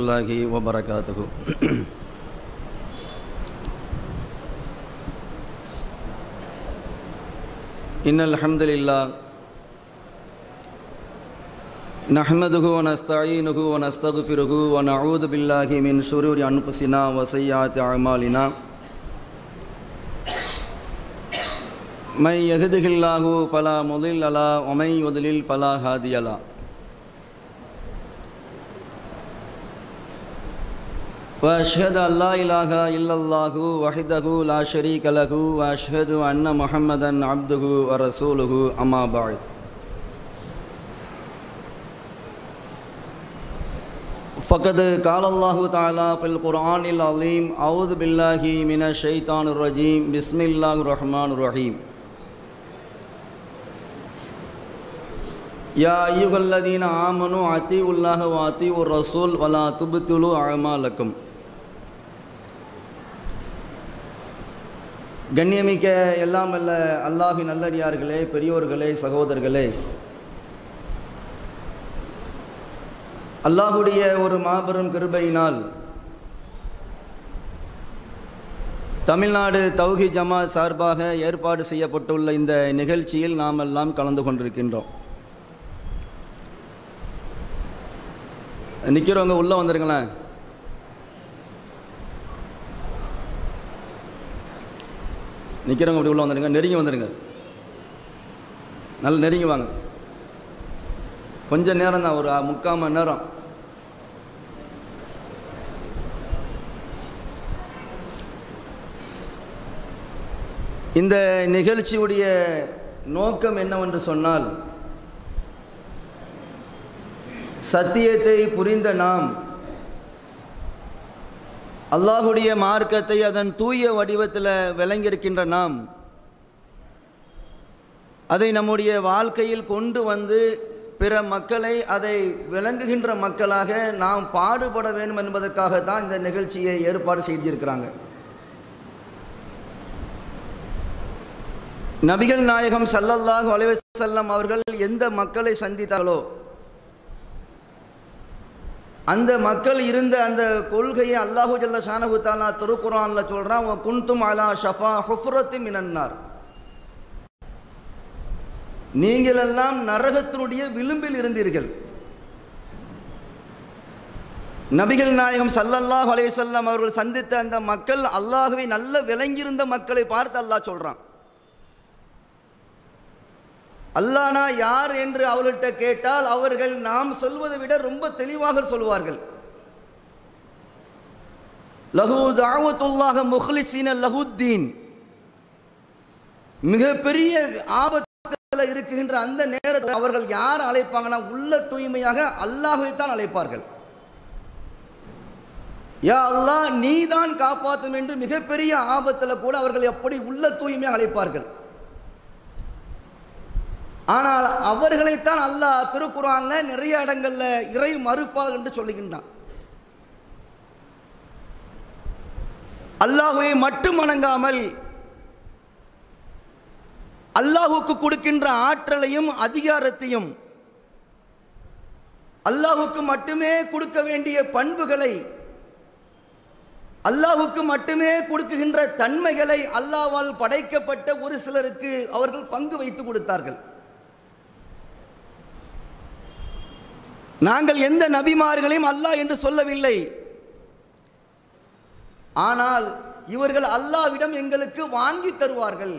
வரஹ்மத்துல்லாஹி வபரகாத்துஹு. இன்னல் ஹம்துலில்லாஹ் நஹ்மதுஹு வ நஸ்தஈனுஹு வ நஸ்தக்ஃபிருஹு வ நஊது பில்லாஹி மின் ஷுரூரி அன்ஃபுஸினா வ ஸய்யிஆத்தி அஅமாலினா. மை யஹ்திஹில்லாஹு ஃபலா முதில்ல லஹு வ மை யுத்லில் ஃபலா ஹாதிய லஹு. وأشهد أن لا إله إلا الله وحده لا شريك له وأشهد أن محمدا عبده ورسوله أما بعد. فقد قال الله تعالى في القرآن العظيم أعوذ بالله من الشيطان الرجيم بسم الله الرحمن الرحيم. يا أيها الذين آمنوا أطيعوا الله وأطيعوا الرسول ولا تبطلوا أعمالكم. கண்ணியமிக்க எல்லாம் அல்ல அல்லாஹ்வின் நல்லடியார்களே, பெரியோர்களே, சகோதரர்களே, அல்லாஹுடைய ஒரு மாபெரும் கிருபையினால் தமிழ்நாடு தௌஹீத் ஜமாத் சார்பாக ஏற்பாடு செய்யப்பட்டுள்ள இந்த நிகழ்ச்சியில் நாம் எல்லாம் கலந்து கொண்டிருக்கின்றோம். நிற்கிறவங்க உள்ளே வந்துருங்களேன். நிற்கிறவங்க அப்படி உள்ளே வந்துடுங்க, நெருங்கி வந்துடுங்க, நல்ல நெருங்கி வாங்க. கொஞ்சம் நேரம் தான், ஒரு 3/4 மணி நேரம். இந்த நிகழ்ச்சியுடைய நோக்கம் என்னவென்று சொன்னால், சத்தியத்தை புரிந்த நாம் அல்லாஹுடைய மார்க்கத்தை அதன் தூய வடிவத்தில் விளங்கியிருக்கின்ற நாம் அதை நம்முடைய வாழ்க்கையில் கொண்டு வந்து பிற மக்களை அதை விளங்குகின்ற மக்களாக நாம் பாடுபட வேண்டும் என்பதற்காகத்தான் இந்த நிகழ்ச்சியை ஏற்பாடு செய்திருக்கிறாங்க. நபிகள் நாயகம் ஸல்லல்லாஹு அலைஹி வஸல்லம் அவர்கள் எந்த மக்களை சந்தித்தார்களோ அந்த மக்கள் இருந்த அந்த கொள்கையை அல்லாஹு ஜல்ல ஷானஹு தஆலா திருக்குர்ஆன்ல சொல்றான், வ குன்தும் அலா ஷஃபா ஹுஃப்ரத்தின் மினன் நார். நீங்கள் எல்லாம் நரகத்தினுடைய விளிம்பில் இருந்தீர்கள். நபிகள் நாயகம் ஸல்லல்லாஹு அலைஹி வஸல்லம் அவர்கள் சந்தித்த அந்த மக்கள் அல்லாஹ்வை நல்ல விளங்கியிருந்த மக்களை பார்த்து அல்லாஹ் சொல்றான். அல்லாஹ்னா யார் என்று அவர்கள்ட்ட கேட்டால் அவர்கள் நாம் சொல்வதை விட ரொம்ப தெளிவாக சொல்வார்கள். லஹு தஅவத்துல்லாஹ முக்லிஸீன லஹுத்தீன். மிகப்பெரிய ஆபத்தில் இருக்கின்ற அந்த நேரத்தில் அவர்கள் யார் அழைப்பாங்கன்னா உள்ள தூய்மையாக அல்லாஹ்வை தான் அழைப்பார்கள். யா அல்லாஹ் நீதான் காப்பாற்றும் என்று மிகப்பெரிய ஆபத்தில் கூட அவர்கள் எப்படி உள்ள தூய்மையாக அழைப்பார்கள். ஆனால் அவர்களைத்தான் அல்லாஹ் திருக்குர்ஆன்ல நிறைய இடங்கள்ல இறை மறுப்பாளர் என்று சொல்லுகின்றான். அல்லாஹ்வை மட்டும் வணங்காமல் அல்லாஹ்வுக்கு கொடுக்கின்ற ஆற்றலையும் அதிகாரத்தையும் அல்லாஹ்வுக்கு மட்டுமே கொடுக்க வேண்டிய பண்புகளை அல்லாஹ்வுக்கு மட்டுமே கொடுக்கின்ற தன்மைகளை அல்லாஹ்வால் படைக்கப்பட்ட ஒரு சிலருக்கு அவர்கள் பங்கு வைத்து கொடுத்தார்கள். நாங்கள் எந்த நபிமார்களையும் அல்லாஹ் என்று சொல்லவில்லை. ஆனால் இவர்கள் அல்லாஹ்விடம் எங்களுக்கு வாங்கி தருவார்கள்.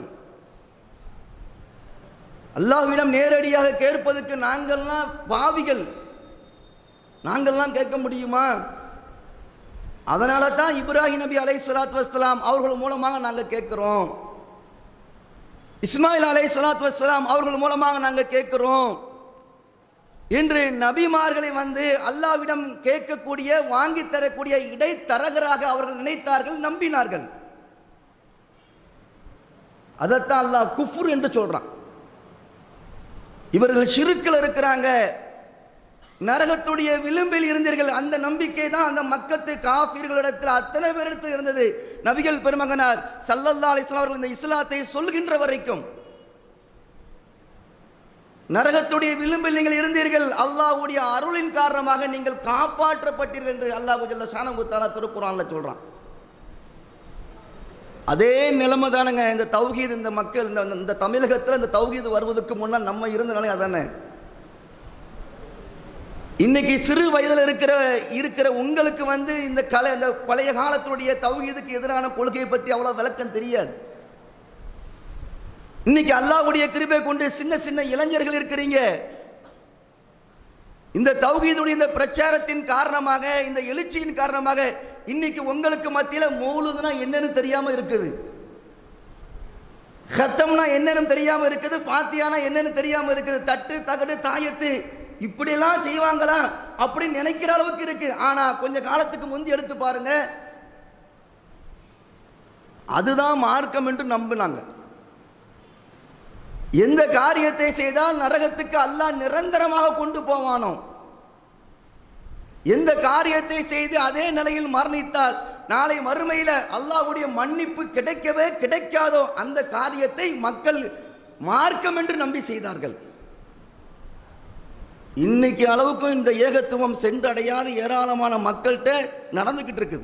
அல்லாஹ்விடம் நேரடியாக கேட்பதற்கு நாங்கள்லாம் பாவிகள், நாங்கள்லாம் கேட்க முடியுமா? அதனால தான் இப்ராஹிம் நபி அலைஹிஸ்ஸலாத்து வஸ்ஸலாம் அவர்கள் மூலமாக நாங்கள் கேட்கிறோம். இஸ்மாயில் அலைஹிஸ்ஸலாத்து வஸ்ஸலாம் அவர்கள் மூலமாக நாங்கள் கேட்கிறோம் என்று நபிமார்களை வந்து அல்லாஹ்விடம் கேட்கக்கூடிய வாங்கி தரக்கூடிய இடைத்தரகராக அவர்கள் நினைத்தார்கள், நம்பினார்கள். அதைத்தான் அல்லாஹ் குஃப்ர் என்று சொல்றான். இவர்கள் ஷிர்க்கில் இருக்கிறாங்க, நரகத்துடைய விளிம்பில் இருந்தீர்கள். அந்த நம்பிக்கை தான் அந்த மக்கத்து காஃபிர்களிடத்தில் அத்தனை பேரிடத்தில் இருந்தது. நபிகள் பெருமகனார் ஸல்லல்லாஹு அலைஹி வஸல்லம் அவர்கள் இந்த இஸ்லாத்தை சொல்கின்ற வரைக்கும் நரகத்துடைய விளிம்பில் நீங்கள் இருந்தீர்கள், அல்லாஹ்வுடைய அருளின் காரணமாக நீங்கள் காப்பாற்றப்பட்டீர்கள் என்று அல்லாஹ் ஜல்ல ஷானஹு தஆலா திருக்குர்ஆன்ல சொல்றான். அதே நிலைமை தானுங்க இந்த தௌஹீத். இந்த மக்கள் இந்த தமிழகத்தில் இந்த தௌஹீத் வருவதற்கு முன்னால் நம்ம இருந்த நிலை அதானே. இன்னைக்கு சிறு வயதில் இருக்கிற உங்களுக்கு இந்த பழைய காலத்துடைய தௌஹீதுக்கு எதிரான கொள்கையை பற்றி அவ்வளோ விளக்கம் தெரியாது. இன்னைக்கு அல்லாஹ்வுடைய கிருபை கொண்டு சின்ன சின்ன இளைஞர்கள் இருக்கிறீங்க. இந்த தௌஹீதுடைய இந்த பிரச்சாரத்தின் காரணமாக, இந்த எழுச்சியின் காரணமாக இன்னைக்கு உங்களுக்கு மத்தியில் மௌலூதுனா என்னன்னு தெரியாம இருக்குது, ஹத்தம்னா என்னன்னு தெரியாம இருக்குது, ஃபாத்தியானா என்னன்னு தெரியாம இருக்குது, தட்டு தகடு தாயத்து இப்படியெல்லாம் செய்வாங்களா அப்படின்னு நினைக்கிற அளவுக்கு இருக்கு. ஆனா கொஞ்ச காலத்துக்கு முந்தி எடுத்து பாருங்க, அதுதான் மார்க்கம் என்று நம்பினாங்க. எந்த காரியத்தை செய்தால் நரகத்துக்கு அல்லாஹ் நிரந்தரமாக கொண்டு போவானோ, எந்த காரியத்தை செய்து அதே நிலையில் மரணித்தால் நாளை மறுமையில் அல்லாஹ்வுடைய மன்னிப்பு கிடைக்கவே கிடைக்காதோ அந்த காரியத்தை மக்கள் மார்க்கம் என்று நம்பி செய்தார்கள். இன்னைக்கு அளவுக்கும் இந்த ஏகத்துவம் சென்றடையாத ஏராளமான மக்கள்கிட்ட நடந்துகிட்டு இருக்குது.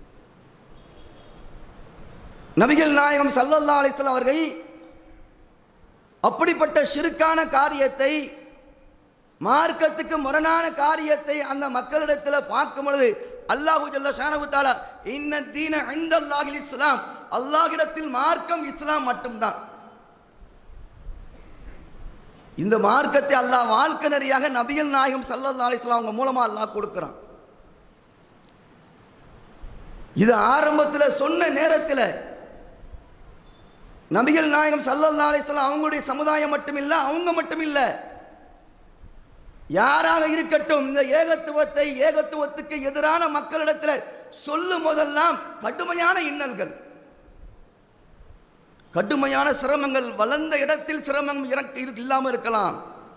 நபிகள் நாயகம் ஸல்லல்லாஹு அலைஹி வஸல்லம் அவர்கள் அப்படிப்பட்ட ஷிர்கான காரியத்தை, மார்க்கத்துக்கு முரணான காரியத்தை அந்த மக்களிடத்தில் பார்க்கும் பொழுது அல்லாஹு ஜல்ல ஷானஹு தஆலா இன்ன தீன இன்தல்லாஹில் இஸ்லாம், அல்லாஹ்விடத்தில் மார்க்கம் இஸ்லாம் மட்டும்தான். இந்த மார்க்கத்தை அல்லாஹ் வாழ்க்கை நெறியாக நபிகள் நாயகம் ஸல்லல்லாஹு அலைஹி வஸல்லம் அவங்க மூலமா அல்லாஹ் கொடுக்கிறான். இது ஆரம்பத்தில் சொன்ன நேரத்தில் நபிகள் நாயகம் ஸல்லல்லாஹு அலைஹி வஸல்லம் அவங்களுடைய சமுதாயம் மட்டும் இல்லை, அவங்க மட்டும் இல்லை, யாராக இருக்கட்டும் இந்த ஏகத்துவத்துக்கு எதிரான மக்களிடத்தில் சொல்லும் போதெல்லாம் கடுமையான இன்னல்கள், கடுமையான சிரமங்கள், வளர்ந்த இடத்தில் சிரமம் இல்லாம இருக்கலாம்.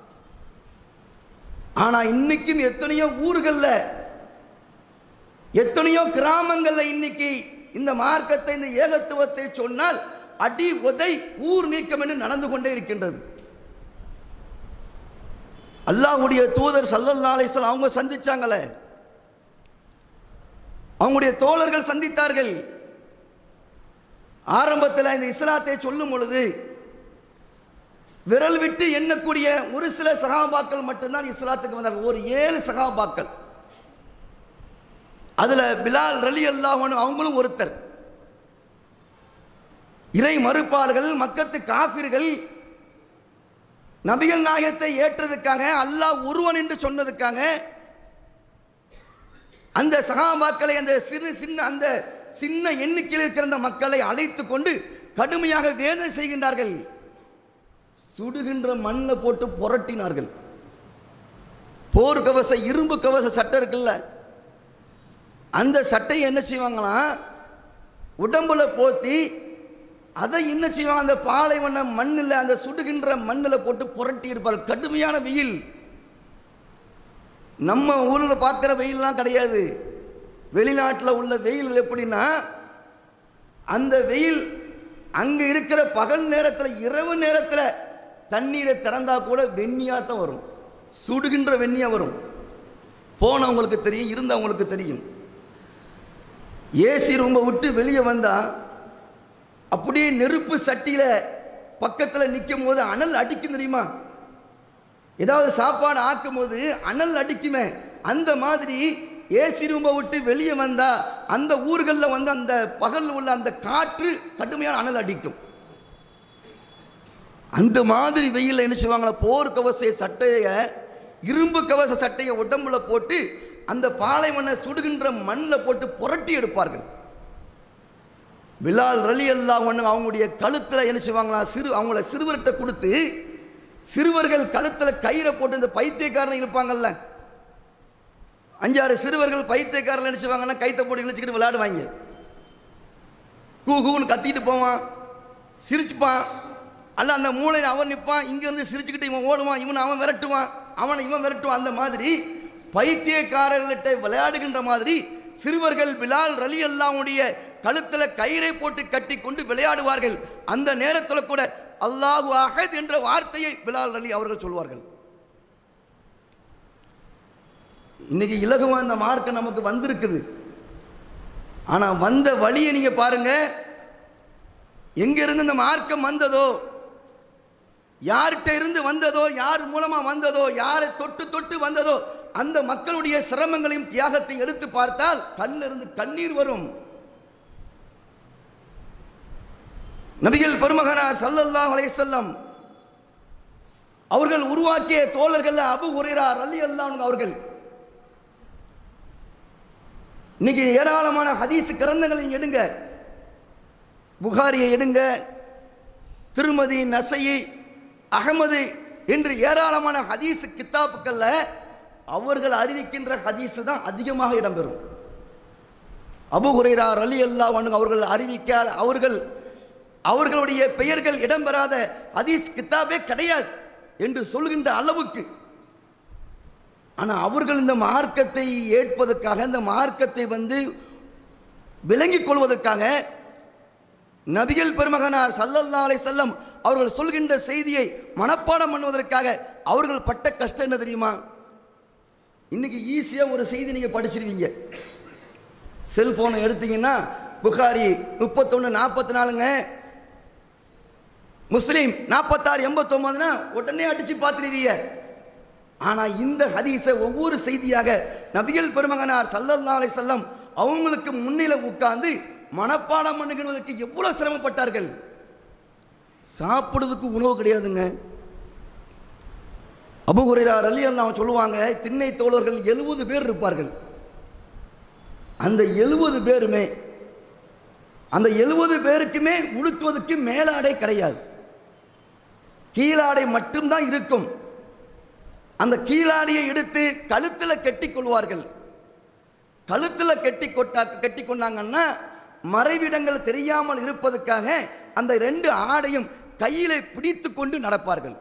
ஆனா இன்னைக்கும் எத்தனையோ ஊர்கள்ல, எத்தனையோ கிராமங்கள்ல இன்னைக்கு இந்த மார்க்கத்தை, இந்த ஏகத்துவத்தை சொன்னால் அடி உதை ஊர் நீக்கம் என்று நடந்து கொண்டே இருக்கின்றது. அல்லாஹ்வுடைய தூதர் ஸல்லல்லாஹு அலைஹி வஸல்லம் அவங்க சந்திச்சாங்களே, அவங்களுடைய தோழர்கள் சந்தித்தார்கள். ஆரம்பத்தில் இந்த இஸ்லாத்தை சொல்லும் பொழுது விரல் விட்டு எண்ணக்கூடிய ஒரு சில சஹாபாக்கள் மட்டும்தான் இஸ்லாத்துக்கு வந்தார்கள். ஒரு 7 சஹாபாக்கள். அதுல பிலால் ரலியல்லாஹு அன்ஹு அவங்களும் ஒருத்தர். இறை மறுப்பாளர்கள், மக்கத்து காஃபிர்கள் நபிகள் நாயகத்தை ஏற்றதுக்காக, அல்லாஹ் ஒருவன் என்று சொன்னதுக்காக அந்த சஹாபாக்களை, அந்த சின்ன எண்ணிக்கையில் இருக்கிற அந்த மக்களை அழைத்து கொண்டு கடுமையாக வேதனை செய்கின்றார்கள். சுடுகின்ற மண்ணில் போட்டு புரட்டினார்கள். போர் கவச, இரும்பு கவச சட்டை இருக்குல்ல, அந்த சட்டையை என்ன செய்வாங்களாம், உடம்புல போத்தி அதை என்ன செய்வாங்க, அந்த பாலைவன மண்ணில், அந்த சுடுகின்ற மண்ணில் போட்டு புரட்டி இருப்பார்கள். கடுமையான வெயில். நம்ம ஊரில் பார்க்குற வெயில்லாம் கிடையாது. வெளிநாட்டில் உள்ள வெயில் எப்படின்னா, அந்த வெயில் அங்கே இருக்கிற பகல் நேரத்தில், இரவு நேரத்தில் தண்ணீரை திறந்தா கூட வெந்நியாக தான் வரும், சுடுகின்ற வெந்நியாக வரும். போனவங்களுக்கு தெரியும், இருந்தவங்களுக்கு தெரியும். ஏசி ரூமை விட்டு வெளியே வந்தால் அப்படியே நெருப்பு சட்டியில் பக்கத்தில் நிற்கும் போது அனல் அடிக்கும் தெரியுமா? ஏதாவது சாப்பாடு ஆக்கும் போது அனல் அடிக்குமே, அந்த மாதிரி ஏசி ரூமை விட்டு வெளியே வந்தா அந்த ஊர்களில் அந்த பகல் உள்ள அந்த காற்று கடுமையான அனல் அடிக்கும். அந்த மாதிரி வெயிலில் என்ன செய்வாங்களா, போர் கவச சட்டையை, இரும்பு கவச சட்டையை உடம்புல போட்டு அந்த பாலைவன சுடுகின்ற மண்ணில் போட்டு புரட்டி எடுப்பார்கள். பிலால் ரலியல்லாஹு அன்ஹு அவங்களுடைய கழுத்தில் என்ன செய்வாங்களா, அவங்கள சிறுவர்கிட்ட கொடுத்து, சிறுவர்கள் கழுத்தில் கயிறை போட்டு, இந்த பைத்தியக்காரன் இருப்பாங்கல்ல, 5-6 சிறுவர்கள் பைத்தியக்காரர்கள் என்ன செய்வாங்கன்னா கைத்தை போட்டு இழுச்சிக்கிட்டு விளையாடுவாங்க. கூன்னு கத்திட்டு போவான், சிரிச்சுப்பான். அல்ல அந்த மூளையில் அவன் நிற்பான், இங்கேருந்து சிரிச்சுக்கிட்டு இவன் ஓடுவான், அவன் விரட்டுவான், இவன் விரட்டுவான். அந்த மாதிரி பைத்தியக்காரர்கள்ட்ட விளையாடுகின்ற மாதிரி சிறுவர்கள் பிலால் ரலியல்லாஹு அன்ஹுடைய கழுத்தில் கயிறை போட்டு கட்டி கொண்டு விளையாடுவார்கள். அந்த நேரத்தில் கூட அல்லாஹு அஹத் என்ற வார்த்தையை பிலால் அலி அவர்கள் சொல்வார்கள். இன்னைக்கு இலகுவா இந்த மார்க்கம் நமக்கு வந்திருக்குது. ஆனால் வந்த வழியை நீங்கள் பாருங்க. எங்கிருந்து இந்த மார்க்கம் வந்ததோ, யார்கிட்ட இருந்து வந்ததோ, யார் மூலமாக வந்ததோ, யாரை தொட்டு தொட்டு வந்ததோ, அந்த மக்களுடைய சிரமங்களையும் தியாகத்தை எடுத்து பார்த்தால் கண்ணிலிருந்து கண்ணீர் வரும். நபிகள் பெருமகனார் ஸல்லல்லாஹு அலைஹி வஸல்லம் அவர்கள் உருவாக்கிய தோழர்கள் அபூ ஹுரைரா ரலியல்லாஹு அன்ஹு அவர்கள். இன்னைக்கு ஏராளமான ஹதீஸ் கிரந்தங்களை எடுங்க, புகாரியை எடுங்க, திருமதி, நசையை, அகமது என்று ஏராளமான ஹதீஸ் கித்தாப்புக்கள்ல அவர்கள் அறிவிக்கின்ற ஹதீஸ் தான் அதிகமாக இடம்பெறும். அபூ ஹுரைரா ரலியல்லாஹு அன்ஹு அவர்கள் அறிவிக்க அவர்களுடைய பெயர்கள் இடம்பெறாத ஹதீஸ் கித்தாபே கிடையாது என்று சொல்கின்ற அளவுக்கு. ஆனால் அவர்கள் இந்த மார்க்கத்தை ஏற்பதற்காக, இந்த மார்க்கத்தை விளங்கிக் கொள்வதற்காக, நபிகள் பெருமகனார் ஸல்லல்லாஹு அலைஹி வஸல்லம் அவர்கள் சொல்கின்ற செய்தியை மனப்பாடம் பண்ணுவதற்காக அவர்கள் பட்ட கஷ்டம் என்ன தெரியுமா? இன்னைக்கு ஈஸியாக ஒரு செய்தி நீங்கள் படிச்சிருவீங்க. செல்போனை எடுத்தீங்கன்னா புகாரி 31:44ங்க, முஸ்லீம் 46:89னா உடனே அடிச்சு பார்த்துருவீங்க. ஆனால் இந்த ஹதீஸை ஒவ்வொரு செய்தியாக நபிகள் பெருமகனார் ஸல்லல்லாஹு அலைஹி வஸல்லம் அவங்களுக்கு முன்னில உட்கார்ந்து மனப்பாடம் பண்ணுகிறதுக்கு எவ்வளவு சிரமப்பட்டார்கள். சாப்பிடுறதுக்கு உணவு கிடையாதுங்க. அபூ ஹுரைரா ரலியல்லாஹு சொல்லுவாங்க, திண்ணை தோழர்கள் 70 பேர் இருப்பார்கள். அந்த 70 பேருமே, அந்த 70 பேருக்குமே உடுத்துவதற்கு மேலாடை கிடையாது, கீழாடை மட்டும்தான் இருக்கும். அந்த கீழாடையை எடுத்து கழுத்தில் கட்டி கொள்வார்கள். கழுத்தில் கட்டி கொண்டாங்கன்னா மறைவிடங்கள் தெரியாமல் இருப்பதற்காக அந்த 2 ஆடையும் கையிலே பிடித்து கொண்டு நடப்பார்கள்.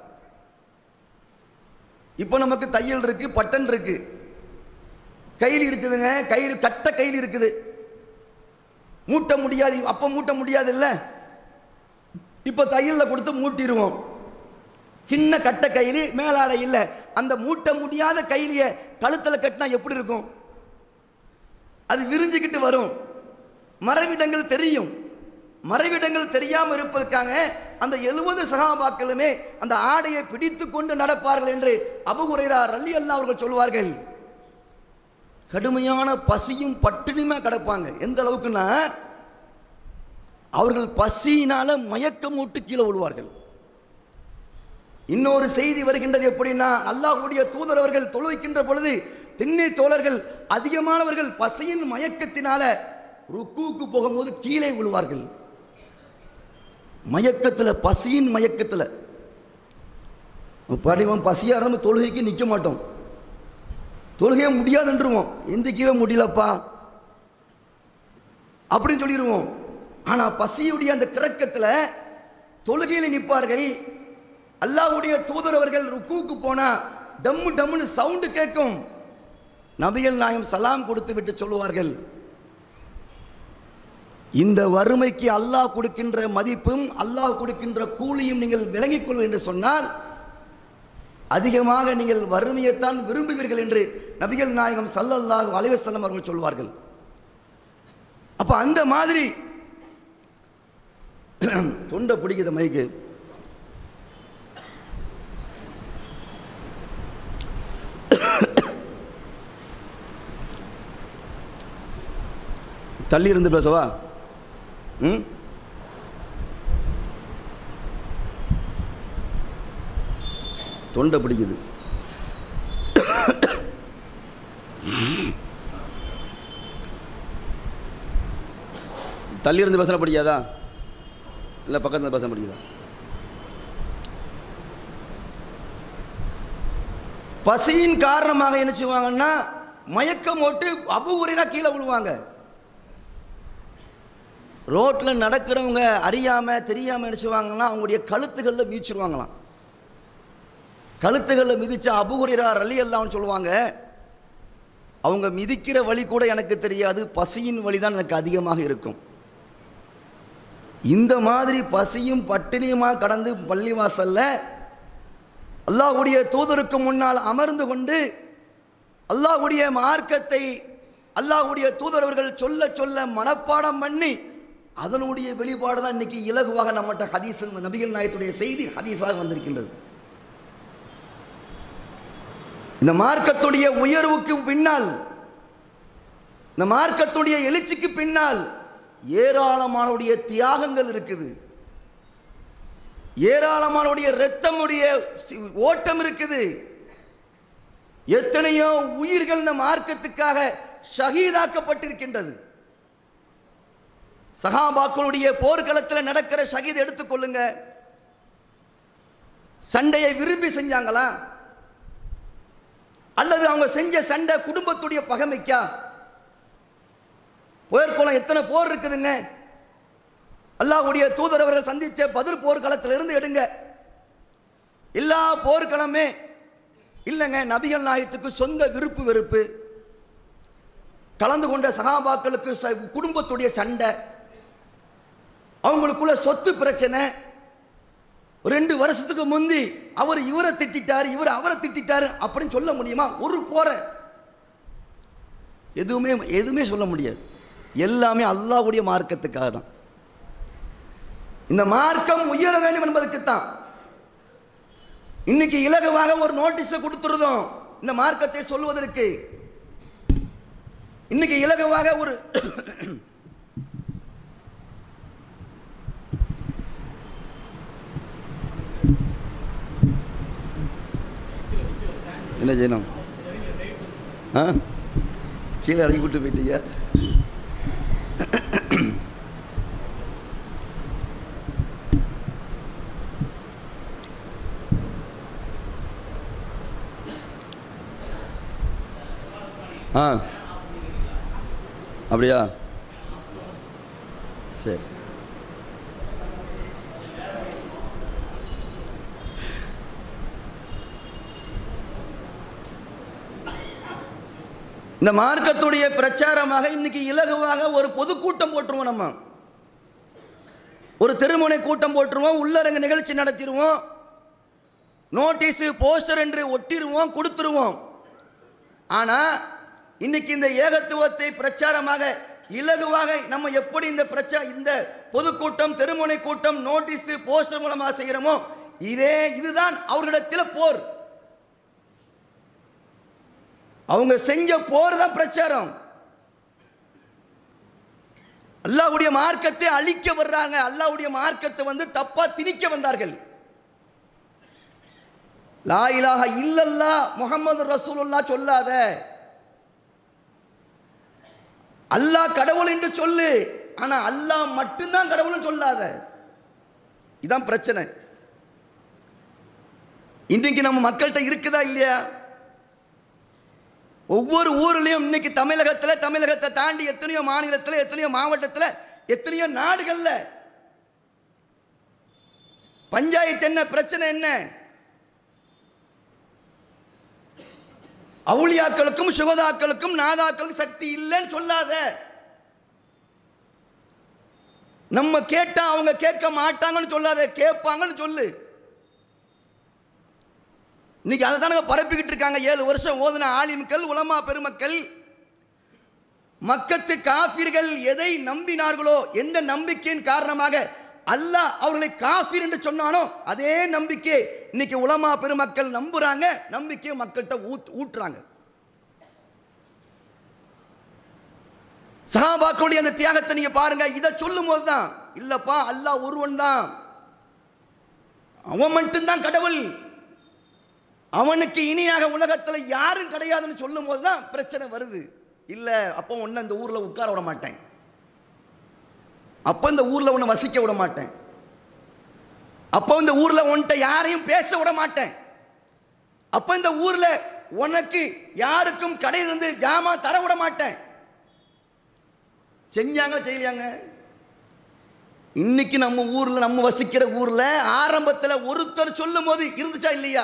இப்போ நமக்கு தையல் இருக்கு, பட்டன் இருக்கு, கையில் இருக்குதுங்க, கையில் கட்ட கையில் இருக்குது, மூட்ட முடியாது. அப்போ மூட்ட முடியாது இல்லை, இப்போ தையலில் கொடுத்து மூட்டிடுவோம். சின்ன கட்ட கையிலி, மேலாடை இல்லை. அந்த மூட்ட முடியாத கையிலிய கழுத்தில் கட்டினா எப்படி இருக்கும்? அது விரிஞ்சுக்கிட்டு வரும், மறைவிடங்கள் தெரியும். மறைவிடங்கள் தெரியாமல் இருப்பதற்காக அந்த 70 சஹாபாக்களுமே அந்த ஆடையை பிடித்து கொண்டு நடப்பார்கள் என்று அபூ ஹுரைரா ரலியல்லாஹு அவர்கள் சொல்வார்கள். கடுமையான பசியும் பட்டினியுமே கிடப்பாங்க. எந்த அளவுக்குன்னா அவர்கள் பசியினால மயக்கமூட்டு கீழே விழுவார்கள். இன்னொரு செய்தி வருகின்றது. எப்படின்னா, அல்லாஹ்வுடைய தூதர் அவர்கள் தொழுகின்ற பொழுது திண்ணை தோழர்கள் அதிகமானவர்கள் பசியின் மயக்கத்தினால ருக்கூக்கு போகும்போது கீழே விழுவார்கள். மயக்கத்தில், பசியின் மயக்கத்தில். படிவம் பசியாக இருந்தால் தொழுகைக்கு நிற்க மாட்டோம், தொழுகையே முடியாதுன்றுவோம், எந்திக்கவே முடியலப்பா அப்படின்னு சொல்லிடுவோம். ஆனால் பசியுடைய அந்த கிறக்கத்தில் தொழுகையில் நிற்பார்கள். அல்லாஹ்வுடைய தூதர் அவர்கள் ருக்கூக்கு போனா டம்மு டம்முன்னு சவுண்டு கேட்கும். நபிகள் நாயகம் சலாம் கொடுத்து விட்டு சொல்லுவார்கள், இந்த வறுமைக்கு அல்லாஹ் கொடுக்கின்ற மதிப்பும் அல்லாஹ் கொடுக்கின்ற கூலியும் நீங்கள் விளங்கிக் கொள்ளும் என்று சொன்னால் அதிகமாக நீங்கள் வறுமையைத்தான் விரும்புவீர்கள் என்று நபிகள் நாயகம் ஸல்லல்லாஹு அலைஹி வஸல்லம் அவர்கள் சொல்வார்கள். அப்ப அந்த மாதிரி தொண்டை பிடிக்குது மைக்கு. தள்ளி இருந்து பேசவா? தொண்டை பிடிக்குது. தள்ளி இருந்து பேச பிடிக்காதா இல்லை பக்கத்தில் பேச பிடிக்குதா? பசியின் காரணமாக என்ன செய்வாங்கன்னா மயக்கம் போட்டு அபூ ஹுரைரா கீழே விழுவாங்க. ரோட்டில் நடக்கிறவங்க அறியாமல் தெரியாமல் என்ன செய்வாங்கன்னா அவங்களுடைய கழுத்துகளில் மிதிச்சிருவாங்களாம். கழுத்துகளில் மிதிச்சா அபூ ஹுரைரா ரலியல்லாஹு சொல்லுவாங்க, அவங்க மிதிக்கிற வழி கூட எனக்கு தெரியாது, பசியின் வழி தான் எனக்கு அதிகமாக இருக்கும். இந்த மாதிரி பசியும் பட்டினியுமா கடந்து பள்ளிவாசல்ல அல்லாஹ்வுடைய தூதருக்கு முன்னால் அமர்ந்து கொண்டு அல்லாஹ்வுடைய மார்க்கத்தை அல்லாஹ்வுடைய தூதரவர்கள் சொல்ல சொல்ல மனப்பாடம் பண்ணி அதனுடைய வெளிப்பாடு தான் இன்னைக்கு இலகுவாக நம்மகிட்ட ஹதீஸ் நபிகள் நாயகத்துடைய செய்தி ஹதீஸாக வந்திருக்கின்றது. இந்த மார்க்கத்துடைய உயர்வுக்கு பின்னால், இந்த மார்க்கத்துடைய எழுச்சிக்கு பின்னால் ஏராளமானுடைய தியாகங்கள் இருக்குது, ஏராளமானுடைய இரத்தமுடைய ஓட்டம் இருக்குது. எத்தனையோ உயிர்கள் இந்த மார்க்கத்துக்காக ஷஹீதாக்கப்பட்டிருக்கின்றது. சஹாபாக்களுடைய போர்க்களத்தில் நடக்கிற ஷஹீத் எடுத்துக்கொள்ளுங்க. சண்டையை விரும்பி செஞ்சாங்களா அல்லது அவங்க செஞ்ச சண்டை குடும்பத்துடைய பகைமைக்கா? போர்க்குளம் எத்தனை போர் இருக்குதுங்க. அல்லாஹ்வுடைய தூதர் அவர்கள் சந்திச்ச பத்ர் போர்க்களத்திலிருந்து எடுங்க, எல்லா போர்க்களமே இல்லைங்க நபிகள் நாயகத்துக்கு சொந்த விருப்பு வெறுப்பு, கலந்து கொண்ட சஹாபாக்களுக்கு குடும்பத்துடைய சண்டை, அவங்களுக்குள்ள சொத்து பிரச்சனை. 2 வருஷத்துக்கு முந்தி அவர் இவரை திட்டாரு, இவர் அவரை திட்டாரு அப்படின்னு சொல்ல முடியுமா? ஒரு போற எதுவுமே சொல்ல முடியாது. எல்லாமே அல்லாஹ்வுடைய மார்க்கத்துக்காக தான். இந்த மார்க்கம் உயர வேண்டும் என்பதற்குத்தான் இன்னைக்கு இலகுவாக ஒரு நோட்டீஸை கொடுத்துருதோம். இந்த மார்க்கத்தை சொல்வதற்கு இன்னைக்கு இலகுவாக ஒரு என்ன செய்யணும்? கீழே இறங்கி விட்டு போயிட்டீங்க. அப்படியா? சரி. இந்த மார்க்கத்துடைய பிரச்சாரமாக இன்னைக்கு இலகுவாக ஒரு பொதுக்கூட்டம் போட்டுருவோம், நம்ம ஒரு திருமுனை கூட்டம் போட்டுருவோம், உள்ளரங்க நிகழ்ச்சி நடத்திடுவோம், நோட்டீஸு போஸ்டர் என்று ஒட்டிடுவோம், கொடுத்துருவோம். ஆனால் இன்னைக்கு இந்த ஏகத்துவத்தை பிரச்சாரமாக இலகுவாக நம்ம எப்படி இந்த பொதுக்கூட்டம் தெருமுனை கூட்டம் நோட்டீஸு போஸ்டர் மூலமாக செய்கிறோமோ இதுதான் அவர்களிடத்தில் போர். அவங்க செஞ்ச போர் தான் பிரச்சாரம். அல்லாஹ்வுடைய மார்க்கத்தை அழிக்க வர்றாங்க, அல்லாஹ்வுடைய மார்க்கத்தை தப்பா திணிக்க வந்தார்கள். லா இலாஹ இல்லல்லாஹ் முஹம்மது ரசூலுல்லாஹ் சொல்லாத, அல்லாஹ் கடவுள் என்று சொல்லு, ஆனா அல்லாஹ் மட்டும்தான் கடவுள்னு சொல்லாத. இதான் பிரச்சனை. இன்றைக்கு நம்ம மக்கள்கிட்ட இருக்குதா இல்லையா? ஒவ்வொரு ஊர்லயும் இன்னைக்கு தமிழகத்தை தாண்டி எத்தனையோ மாநிலத்தில், எத்தனையோ மாவட்டத்தில், எத்தனையோ நாடுகள்ல பஞ்சாயத்து என்ன பிரச்சனை என்ன? அவுலியாக்களுக்கும் சுகதாக்களுக்கும் நாதாக்களுக்கும் சக்தி இல்லைன்னு சொல்லாத. நம்ம கேட்டா அவங்க கேட்க மாட்டாங்கன்னு சொல்லாத, கேட்பாங்கன்னு சொல்லு. இன்னைக்கு அதை தானே பரப்பிக்கிட்டு இருக்காங்க. 7 வருஷம் ஓதுன ஆலிம்கள் உலமா பெருமக்கள், மக்கத்து காஃபிர்கள் எதை நம்பினார்களோ, எந்த நம்பிக்கையின் காரணமாக அல்லாஹ் அவர்களை காஃபிர் என்று சொன்னானோ அதே நம்பிக்கை இன்னைக்கு உலமா பெருமக்கள் நம்புறாங்க, நம்பிக்கையை மக்கள்கிட்ட ஊட்டுறாங்க. சஹாபாக்களுடைய அந்த தியாகத்தை நீங்க பாருங்க. இதை சொல்லும் போதுதான் இல்லப்பா அல்லாஹ் ஒருவன் தான், அவன் மட்டும்தான் கடவுள், அவனுக்கு இனியாக உலகத்தில் யாரும் கிடையாதுன்னு சொல்லும் போதுதான் பிரச்சனை வருது. இல்லை அப்போ ஒன்று இந்த ஊரில் உட்கார விட மாட்டேன், அப்போ இந்த ஊரில் ஒன்று வசிக்க விட மாட்டேன், அப்போ இந்த ஊரில் உன்கிட்ட யாரையும் பேச விட மாட்டேன், அப்போ இந்த ஊரில் உனக்கு யாருக்கும் கடையிலிருந்து ஜாமா தர விட மாட்டேன். செஞ்சாங்க செய்யலையாங்க? இன்னைக்கு நம்ம ஊரில், நம்ம வசிக்கிற ஊரில் ஆரம்பத்தில் ஒருத்தர் சொல்லும் போது இருந்துச்சா இல்லையா?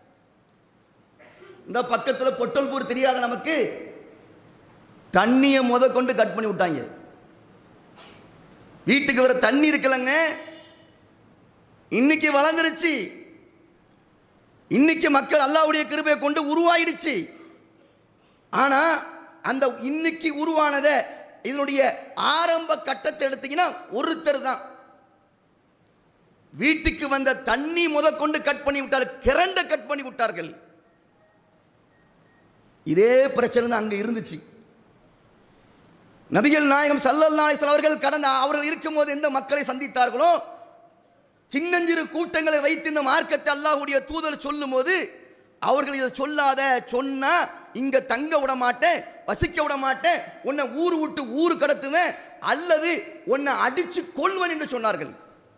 இந்த பக்கத்தில் பொட்டல்பூர் தெரியாத நமக்கு தண்ணியை கொண்டு கட் பண்ணி விட்டாங்க. வீட்டுக்கு வர தண்ணி இருக்கலங்க, இன்னைக்கு வளர்ந்துருச்சு, இன்னைக்கு மக்கள் அல்லாஹ்வுடைய கிருபையை கொண்டு உருவாயிடுச்சு. ஆனா அந்த இன்னைக்கு உருவானத இதனுடைய ஆரம்ப கட்டத்தை எடுத்தீங்கன்னா ஒருத்தர் தான். வீட்டுக்கு வந்த தண்ணி முதற்கொண்டு கட் பண்ணி விட்டார்கள், கரண்ட கட் பண்ணி விட்டார்கள். இதே பிரச்சனை தான் அங்க இருந்துச்சு. நபிகள் நாயகம் ஸல்லல்லாஹு அலைஹி வஸல்லம் அவர்கள் கடந்த அவர்கள் இருக்கும்போது எந்த மக்களை சந்தித்தார்களோ, சின்னஞ்சிறு கூட்டங்களை வைத்து இந்த மார்க்கத்தை அல்லாஹ்வுடைய தூதர் சொல்லும் போது அவர்கள் இதை சொல்லாத, சொன்னா இங்க தங்க விட மாட்டேன், வசிக்க விட மாட்டேன், உன்னை ஊர் விட்டு ஊர் கடத்துவேன், அல்லது உன்னை அடிச்சு கொள்வன் என்று சொன்னார்கள்.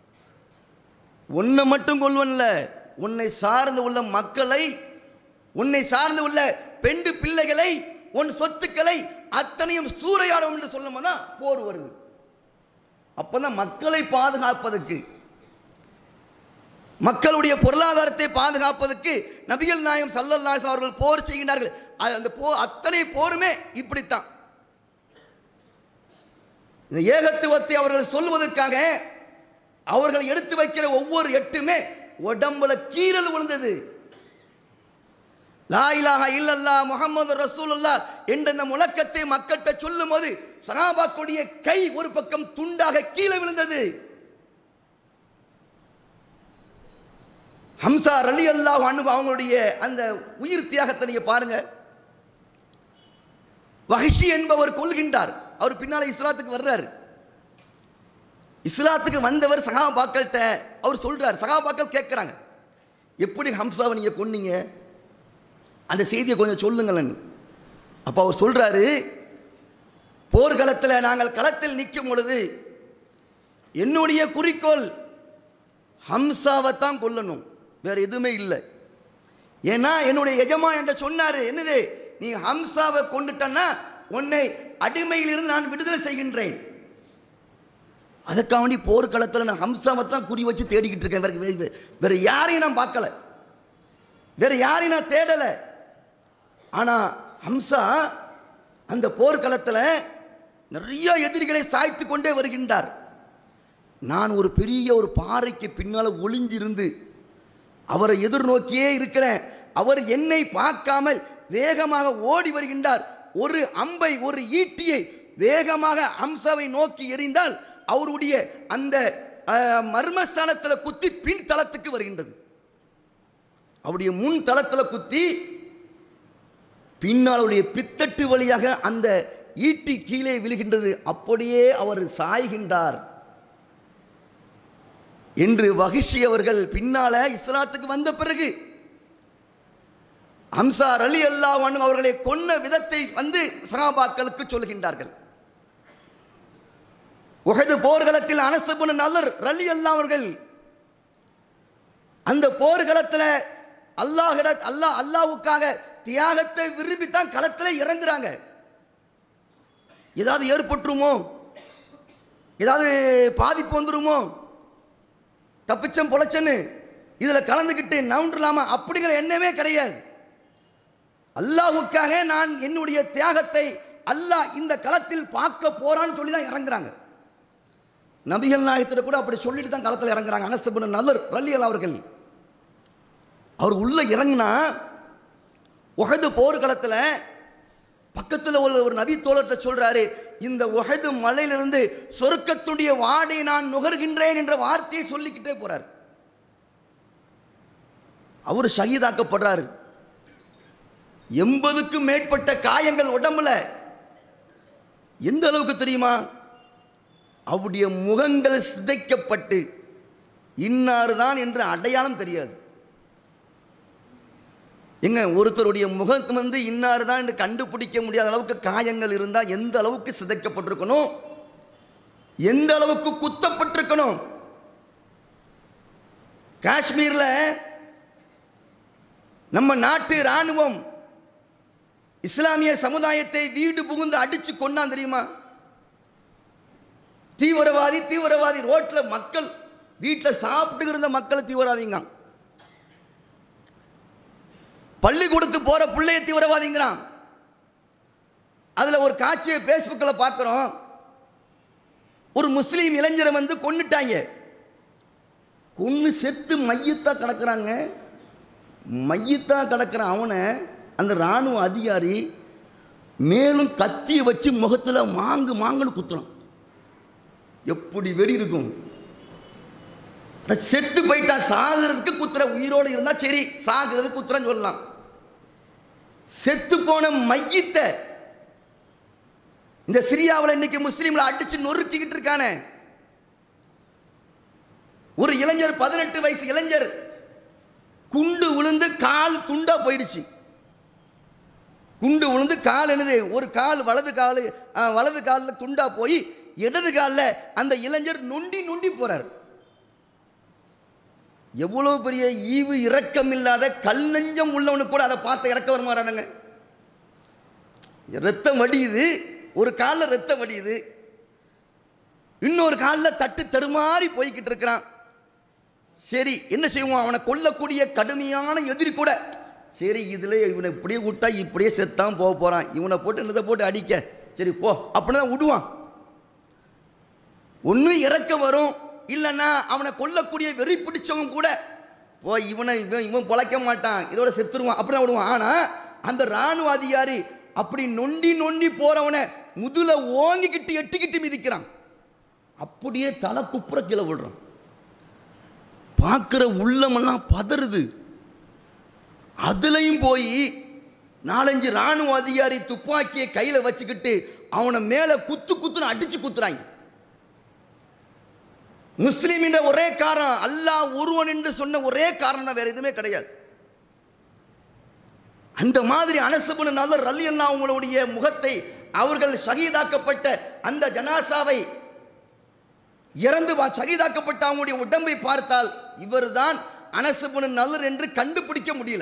உன்னை மட்டும் கொள்வன்ல, உன்னை சார்ந்து உள்ள மக்களை, உன்னை சார்ந்து உள்ள பெண் பிள்ளைகளை, உன் சொத்துக்களை அத்தனையும் சூறையாடும் என்று சொல்லும் போது போர் வருது. அப்பதான் மக்களை பாதுகாப்பதற்கு, மக்களுடைய பொருளாதாரத்தை பாதுகாப்பதற்கு நபிகள் நாயகம் ஸல்லல்லாஹு அலைஹி வஸல்லம் அவர்கள் போர் செய்கிறார்கள். அந்த அத்தனை போருமே இப்படித்தான். இந்த ஏகத்துவத்தை அவர்கள் சொல்வதற்காக அவர்கள் எடுத்து வைக்கிற ஒவ்வொரு எட்டுமே உடம்புல கீறல் விழுந்தது. லா இலாஹா இல்லல்லாஹ் முஹம்மது ரசூலுல்லாஹ் என்ற இந்த முழக்கத்தை மக்கள்கிட்ட சொல்லும் போது சஹாபாக்களுடைய கை ஒரு பக்கம் துண்டாக கீழே விழுந்தது. ஹம்சா ரலியல்லாஹு அன்ஹு அவங்களுடைய அந்த உயிர் தியாகத்தை நீங்க பாருங்க. வஹ்ஷி என்பவர் கொல்கின்றார், அவர் பின்னால இஸ்லாத்துக்கு வர்றார். இஸ்லாத்துக்கு வந்தவர் சஹாபாக்கள்கிட்ட அவர் சொல்றார், சஹாபாக்கள் கேட்கிறாங்க, எப்படி ஹம்சாவை நீங்க கொன்னீங்க, அந்த செய்தியை கொஞ்சம் சொல்லுங்களேன். அப்போ அவர் சொல்றாரு, போர்க்களத்தில் நாங்கள் களத்தில் நிற்கும் பொழுது என்னுடைய குறிக்கோள் ஹம்சாவை தான் கொல்லணும், வேற எதுவுமே இல்லை. ஏன்னா என்னுடைய எஜமான் என்ற சொன்னாரு, என்னது, நீ ஹம்சாவை கொண்டுட்டன்னா உன்னை அடிமையிலிருந்து நான் விடுதலை செய்கின்றேன். அதுக்காக வேண்டி போர்க்களத்தில் நான் ஹம்சாவை தான் குறி வச்சு தேடிக்கிட்டு இருக்கேன், வேற யாரையும் நான் பார்க்கல, வேற யாரையும் நான் தேடலை. ஆனால் ஹம்சா அந்த போர்க்களத்தில் நிறைய எதிரிகளை சாய்த்து கொண்டே வருகின்றார். நான் ஒரு பெரிய ஒரு பாறைக்கு பின்னால் ஒளிஞ்சிருந்து அவரை எதிர்நோக்கியே இருக்கிறேன். அவர் என்னை பார்க்காமல் வேகமாக ஓடி வருகின்றார். ஒரு அம்பை, ஒரு ஈட்டியை வேகமாக ஹம்சாவை நோக்கி எறிந்தால் அவருடைய அந்த மர்மஸ்தானத்தில் குத்தி பின் தளத்துக்கு வருகின்றது. அவருடைய முன் தளத்தில் குத்தி பின்னாளுடைய பித்தட்டு வழியாக அந்த ஈட்டி கீழே விழுகின்றது. அப்படியே அவர் சாய்கின்றார் என்று வஹ்ஷி அவர்கள் பின்னால இஸ்லாத்துக்கு வந்த பிறகு ஹம்சா ரலியல்லாஹு அன்ஹு அவர்களை கொன்ன விதத்தை வந்து சஹாபாக்களுக்கு சொல்கின்றார்கள். உஹது போர்க்களத்தில் அனஸ் இப்னு நலர் ரலியல்லாஹு அவர்கள் அந்த போர்க்களத்தில் அல்லாஹ்வுக்காக தியாகத்தை விரும்பித்தான் களத்தில் இறங்குறாங்க. ஏதாவது ஏற்பட்டுருமோ, ஏதாவது பாதிப்பு வந்துருமோ, தப்பிச்சம் பொழைச்சன்னு இதில் கலந்துக்கிட்டு நவுண்டலாமா அப்படிங்கிற எண்ணமே கிடையாது. அல்லாஹ்வுக்காக நான் என்னுடைய தியாகத்தை அல்லாஹ் இந்த களத்தில் பார்க்க போறான்னு சொல்லி தான் இறங்குறாங்க. நபிகள் நாயகத்திட்ட கூட அப்படி சொல்லிட்டு தான் களத்தில் இறங்குறாங்க. அனஸ் இப்னு நலர் ரலியல்லாஹு அவர்கள் அவர் உள்ள இறங்கினா உஹது போர்க்களத்தில் பக்கத்தில் ஒரு நபி தோழர்கிட்ட சொல்றாரு, இந்த உஹது மலையிலிருந்து சொர்க்கத்துடைய வாடை நான் நுகர்கின்றேன் என்ற வார்த்தையை சொல்லிக்கிட்டே போறார். அவர் ஷஹீதாக்கப்படுறாரு. 80க்கும் மேற்பட்ட காயங்கள் உடம்புல. எந்த அளவுக்கு தெரியுமா, அவருடைய முகங்கள் சிதைக்கப்பட்டு இன்னார்தான் என்ற அடையாளம் தெரியாது. எங்க ஒருத்தருடைய முகத்து வந்து இன்னார் தான் என்று கண்டுபிடிக்க முடியாத அளவுக்கு காயங்கள் இருந்தால் எந்த அளவுக்கு சிதைக்கப்பட்டிருக்கணும், எந்த அளவுக்கு குத்தப்பட்டிருக்கணும். காஷ்மீரில் நம்ம நாட்டு இராணுவம் இஸ்லாமிய சமுதாயத்தை வீடு புகுந்து அடிச்சு கொண்டான் தெரியுமா. தீவிரவாதி ரோட்டில் மக்கள் வீட்டில் சாப்பிட்டு இருந்த மக்களை தீவிரவாதிங்க, பள்ளிக்கூடத்து போற பிள்ளைய தீவிரவாதிங்கிறான். அதுல ஒரு காட்சியை பேஸ்புக்கில் பார்க்கிறோம். ஒரு முஸ்லீம் இளைஞரை வந்து கொன்னுட்டாங்க. கொன்னு செத்து மையத்தா கிடக்குறாங்க. மையத்தா கிடக்கிற அவனை அந்த இராணுவ அதிகாரி மேலும் கத்தியை வச்சு முகத்தில் மாங்கு மாங்குன்னு குத்துறான். எப்படி வெறி இருக்கும்? செத்து போயிட்டா, சாகிறதுக்கு குத்துற, உயிரோடு இருந்தா சரி சாகிறது குத்துறன்னு சொல்லலாம். செத்து போன மையத்தை இந்த சிரியாவில் இன்னைக்கு முஸ்லீம்களை அடிச்சு நொறுக்கிக்கிட்டு இருக்கானே. ஒரு இளைஞர், 18 வயசு இளைஞர், குண்டு விழுந்து கால் துண்டா போயிடுச்சு. குண்டு விழுந்து கால் என்னது, ஒரு கால் வலது காலில் துண்டா போய் இடது காலில் அந்த இளைஞர் நொண்டி நொண்டி போறார். எவ்வளவு பெரிய ஈவு இரக்கம் இல்லாத கல் நெஞ்சம் உள்ளவனுக்கு கூட அதை பார்த்து இறக்க வர மாட்டானுங்க. ரத்தம் வடியுது, ஒரு காலில் ரத்தம் வடியுது, இன்னொரு காலில் தட்டு தடுமாறி போய்கிட்டு இருக்கிறான். சரி என்ன செய்வோம், அவனை கொல்லக்கூடிய கடுமையான எதிரி கூட சரி இதில் இவனை இப்படியே விட்டா இப்படியே செத்தான் போக போகிறான், இவனை போட்டு என்னதை போட்டு அடிக்க, சரி போ அப்படின்னு தான் விடுவான். ஒன்றும் இறக்க வரும், இல்லைன்னா அவனை கொல்லக்கூடிய வெறி பிடிச்சவன் கூட போ இவன் பொழைக்க மாட்டான், இதோட செத்துருவான், அப்படி தான் விடுவான். ஆனால் அந்த இராணுவ அதிகாரி அப்படி நொண்டி நொண்டி போகிறவனை முதுல ஓங்கிக்கிட்டு எட்டிக்கிட்டு மிதிக்கிறான். அப்படியே தலை குப்புற கீழே விடுறான். பார்க்குற உள்ளமெல்லாம் பதறுது. அதுலையும் போய் 4-5 இராணுவ அதிகாரி துப்பாக்கியை கையில் வச்சுக்கிட்டு அவனை மேலே குத்துன்னு அடிச்சு குத்துறாங்க. முஸ்லீம் என்ற ஒரே காரணம், அல்லாஹ் ஒருவன் என்று சொன்ன ஒரே காரணம், வேற எதுவுமே கிடையாது. அந்த மாதிரி அனஸ் இப்னு நதர் ரலியல்லாஹு அவங்களுடைய முகத்தை, அவர்கள் ஷஹீதாக்கப்பட்ட அந்த ஜனாசாவை இறந்து ஷஹீதாக்கப்பட்ட அவங்களுடைய உடம்பை பார்த்தால் இவர்தான் அனஸ் இப்னு நதர் என்று கண்டுபிடிக்க முடியல,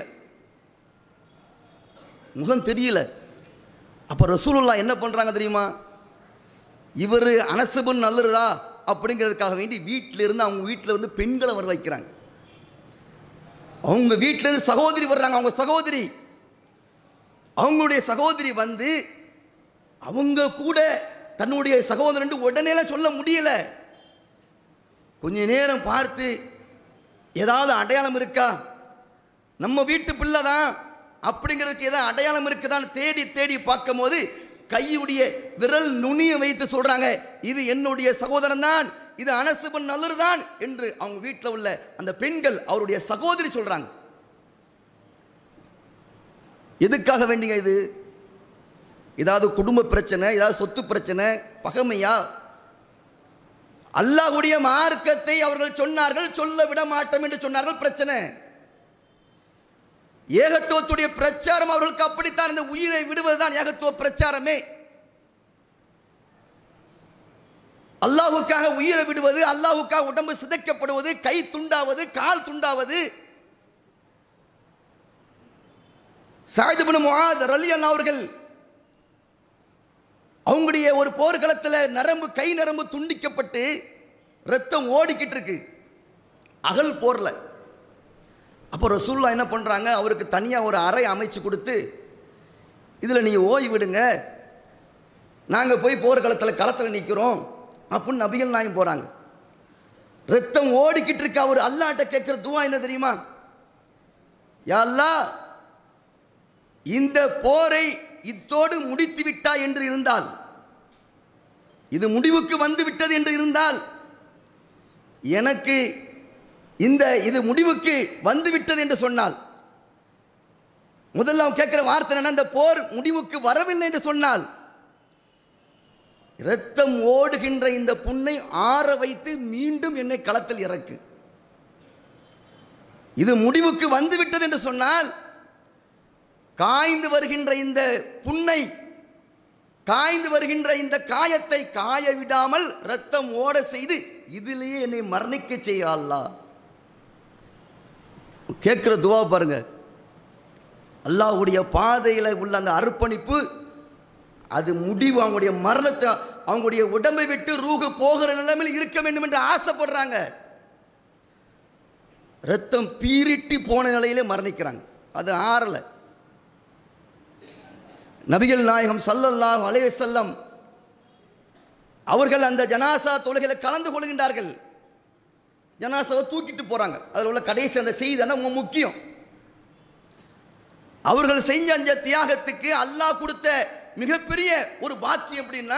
முகம் தெரியல. அப்ப ரசூலுல்லாஹ் என்ன பண்றாங்க தெரியுமா, இவர் அனஸ் இப்னு நதரா அப்படிங்கிறதுக்காக வேண்டி வீட்டிலிருந்து அவங்க வீட்டில் வந்து பெண்களை வர வைக்கிறாங்க. அவங்க வீட்டிலிருந்து சகோதரி வர்றாங்க. அவங்களுடைய சகோதரி வந்து அவங்க கூட தன்னுடைய சகோதரன் உடனேலாம் சொல்ல முடியல. கொஞ்ச நேரம் பார்த்து ஏதாவது அடையாளம் இருக்கா, நம்ம வீட்டு பிள்ளை தான் அப்படிங்கிறதுக்கு ஏதாவது அடையாளம் இருக்குதான்னு தேடி தேடி பார்க்கும் போது கையுடைய விரல் நுனியை வைத்து சொல்றாங்க, இது என்னுடைய சகோதரன் தான், இது அனஸ் இப்னு நதர் தான் என்று அவங்க வீட்டில் உள்ள அந்த பெண்கள் அவருடைய சகோதரி சொல்றாங்க. எதுக்காக வேண்டிங்க இது? ஏதாவது குடும்ப பிரச்சனை, ஏதாவது சொத்து பிரச்சனை, பகைமையா? அல்லாஹ்வுடைய மார்க்கத்தை அவர்கள் சொன்னார்கள், சொல்ல விட மாட்டோம் என்று சொன்னார்கள், பிரச்சனை. ஏகத்துவத்துடைய பிரச்சாரம் அவர்களுக்கு அப்படித்தான், இந்த உயிரை விடுவதுதான் ஏகத்துவ பிரச்சாரமே. அல்லாஹ்வுக்காக உயிரை விடுவது, அல்லாஹ்வுக்காக உடம்பு சிதைக்கப்படுவது, கை துண்டாவது, கால் துண்டாவது. சஅத் இப்னு முஆத் ரலியல்லாஹு அவர்கள் அவங்களுடைய ஒரு போர்க்களத்தில் கை நரம்பு துண்டிக்கப்பட்டு ரத்தம் ஓடிக்கிட்டு இருக்கு, அகல் போர்ல. அப்போ ரசூலுல்லாஹ் என்ன பண்றாங்க, அவருக்கு தனியாக ஒரு அறை அமைச்சு கொடுத்து இதில் நீங்கள் ஓய்வு விடுங்க, நாங்கள் போய் களத்தில் நிற்கிறோம் அப்படின்னு நபிகள் நாயகம் போகிறாங்க. ரத்தம் ஓடிக்கிட்டு இருக்கு. அவர் அல்லாஹ்ட்ட கேட்குற துவா என்ன தெரியுமா, யா அல்லாஹ் இந்த போரை இத்தோடு முடித்து விட்டா என்று இருந்தால், இது முடிவுக்கு வந்து விட்டது என்று இருந்தால், எனக்கு இது முடிவுக்கு வந்து விட்டது என்று சொன்னால், முதல்ல அவன் கேட்கிற வார்த்தை என்ன, இந்த போர் முடிவுக்கு வரவில்லை என்று சொன்னால், இரத்தம் ஓடுகின்ற இந்த புண்ணை ஆற வைத்து மீண்டும் என்னை களத்தில் இறக்கு. இது முடிவுக்கு வந்து விட்டது என்று சொன்னால், காய்ந்து வருகின்ற இந்த புண்ணை, காய்ந்து வருகின்ற இந்த காயத்தை காய விடாமல் ரத்தம் ஓட செய்து இதிலேயே என்னை மரணிக்க செய்ய அல்லாஹ். கேட்கிற துவா பாருங்க. அல்லாஹ்வுடைய பாதையில் உள்ள அந்த அர்ப்பணிப்பு, அது முடிவு. அவங்களுடைய மரணத்தை, அவங்களுடைய உடம்பை விட்டு ரூஹு போகிற நிலைமையில் இருக்க வேண்டும் என்று ஆசைப்படுறாங்க. ரத்தம் பீரிட்டு போன நிலையிலே மரணிக்கிறாங்க, அது ஆறல. நபிகள் நாயகம் ஸல்லல்லாஹு அலைஹி வஸல்லம் அவர்கள் அந்த ஜனாசா தொழுகையில் கலந்து கொள்கின்றார்கள். ஜனாசாவை தூக்கிட்டு போறாங்க. அதில் உள்ள கடைசி அந்த செய்தி தான் முக்கியம். அவர்கள் செஞ்ச அந்த தியாகத்துக்கு அல்லாஹ் கொடுத்த மிகப்பெரிய ஒரு பாக்கியம் எப்படின்னா,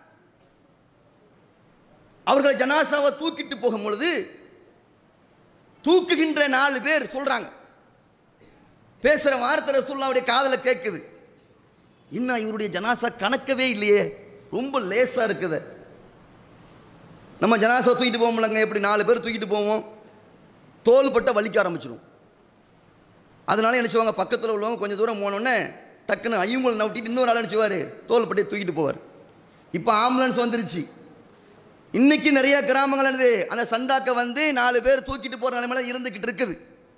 அவர்கள் ஜனாசாவை தூக்கிட்டு போகும் பொழுது தூக்குகின்ற 4 பேர் சொல்றாங்க, பேசுற வார்த்தை ரசூலுல்லாஹ்வுடைய காதுல கேட்குது, இன்னும் இவருடைய ஜனாசா கணக்கவே இல்லையே, ரொம்ப லேசா இருக்குது. நம்ம ஜனாசா தூக்கிட்டு போவோம்லங்க, எப்படி 4 பேர் தூக்கிட்டு போவோம், தோள்பட்டை வலிக்க ஆரம்பிச்சிடும். அதனால என்ன செய்வாங்க, பக்கத்தில் உள்ளவங்க கொஞ்சம் தூரம் போனோடனே டக்குன்னு ஐயங்களை நவிட்டிட்டு இன்னொரு ஆள் நினச்சிவார், தோள்பட்டையை தூக்கிட்டு போவார். இப்போ ஆம்புலன்ஸ் வந்துருச்சு. இன்னைக்கு நிறைய கிராமங்கள் என்னது, அந்த சந்தாக்க வந்து 4 பேர் தூக்கிட்டு போகிற நிலைமையில இருந்துக்கிட்டு இருக்குது.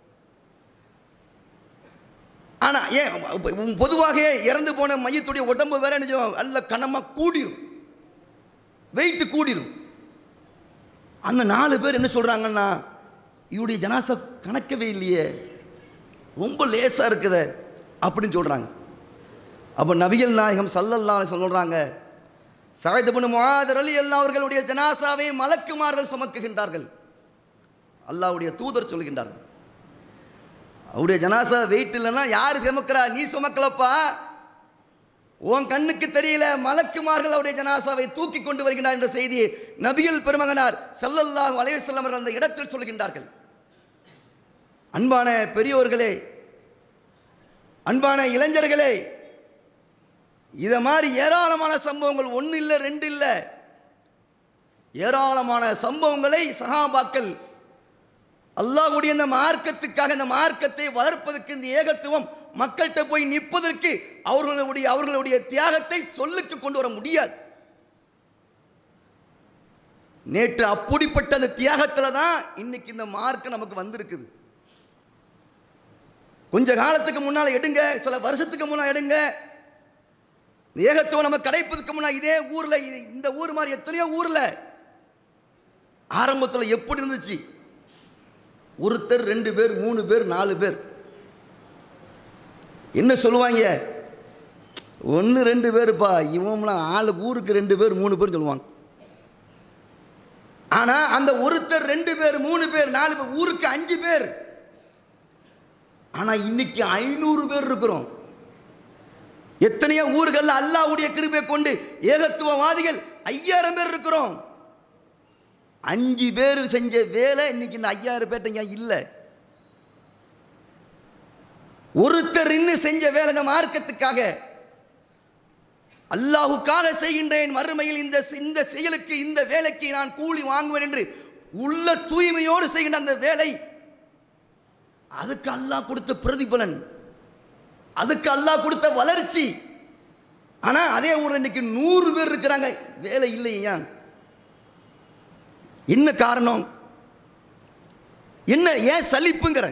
ஆனால் ஏன் பொதுவாக இறந்து போன மையத்துடைய உடம்பு வேற என்ன செய்வோம், நல்ல கனமாக கூடிரும், வெயிட்டு கூடிரும். அந்த 4 பேர் என்ன சொல்கிறாங்கன்னா, இவருடைய ஜனாசா கணக்கவே இல்லையே, ரொம்ப லேசாக இருக்குது அப்படின்னு சொல்கிறாங்க. அப்போ நபிகள் நாயகம் ஸல்லல்லாஹு அலைஹி வஸல்லம் சொல்கிறாங்க, சஅத் இப்னு முஆத் ரலியல்லாஹு அவர்களுடைய ஜனாசாவை மலக்குமார்கள் சுமக்குகின்றார்கள். அல்லாஹ்வுடைய தூதர் சொல்கின்றார்கள், அவருடைய ஜனாசா வெயிட் இல்லைன்னா யார் சுமக்கிறா, நீ சுமக்கலப்பா, உன் கண்ணுக்கு தெரியல, மலக்குமார்கள் அவருடைய ஜனாசாவை தூக்கி கொண்டு வருகின்றார் என்ற செய்தியை நபிகள் பெருமகனார் ஸல்லல்லாஹு அலைஹி வஸல்லம் அவர்கள் அந்த இடத்தில் சொல்கின்றார்கள். அன்பான பெரியோர்களே, அன்பான இளைஞர்களே, இதை மாதிரி ஏராளமான சம்பவங்கள், 1 இல்லை 2 இல்லை, ஏராளமான சம்பவங்களை சஹாபாக்கள் அல்லாஹ்வுடைய இந்த மார்க்கத்துக்காக, இந்த மார்க்கத்தை வளர்ப்பதற்கு, இந்த ஏகத்துவம் மக்கள்கிட்ட போய் நிற்பதற்கு அவர்களுடைய தியாகத்தை சொல்லுக்கு கொண்டு வர முடியாது. நேற்று அப்படிப்பட்ட அந்த தியாகத்தில் தான் இன்னைக்கு இந்த மார்க்கம் நமக்கு வந்திருக்குது. கொஞ்ச காலத்துக்கு முன்னால் எடுங்க, சில வருஷத்துக்கு முன்னால் எடுங்க, ஏகத்துவம் நம்ம கடைப்பதற்கு முன்னால் இதே ஊரில், இந்த ஊர் மாதிரி எத்தனையோ ஊரில் ஆரம்பத்தில் எப்படி இருந்துச்சு, ஒருத்தர் 2 பேர் 3 பேர் 4 பேர் என்ன சொல்லுவாங்க, 1 2 பேருப்பா, இவங்களாம் ஆளு ஊருக்கு 2 பேர் 3 பேர் சொல்லுவாங்க. ஆனால் அந்த ஒருத்தர் 2 பேர் 3 பேர் 4 பேர் ஊருக்கு 5 பேர். ஆனால் இன்னைக்கு 500 பேர் இருக்கிறோம். எத்தனையோ ஊர்கள் அல்லாஹ்வுடைய கிருபை கொண்டு ஏகத்துவவாதிகள் 5000 பேர் இருக்கிறோம். 5 பேர் செஞ்ச வேலை இன்னைக்கு இந்த 5000 பேர்ட்ட இல்லை. ஒருத்தர் இன்னும் செஞ்ச வேலை, இந்த மார்க்கத்துக்காக அல்லாஹுக்காக செய்கின்றேன், மறுமையில் இந்த செயலுக்கு, இந்த வேலைக்கு நான் கூலி வாங்குவேன் என்று உள்ள தூய்மையோடு செய்கின்ற அந்த வேலை, அதுக்கு அல்லாஹ் கொடுத்த பிரதிபலன், அதுக்கு அல்லாஹ் கொடுத்த வளர்ச்சி. ஆனா அதே ஊரில் இன்னைக்கு 100 பேர் இருக்கிறாங்க, வேலை இல்லையா? என்ன காரணம், என்ன, ஏன் சலிப்புங்கிற?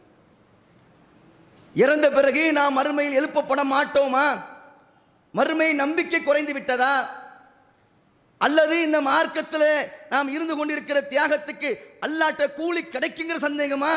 இறந்த பிறகு நாம் மறுமையில் எழுப்பப்பட மாட்டோமா? மறுமை நம்பிக்கை குறைந்து விட்டதா? அல்லது இந்த மார்க்கத்தில் நாம் இருந்து கொண்டிருக்கிற தியாகத்துக்கு அல்லாஹ்ட்ட கூலி கிடைக்குங்கிற சந்தேகமா?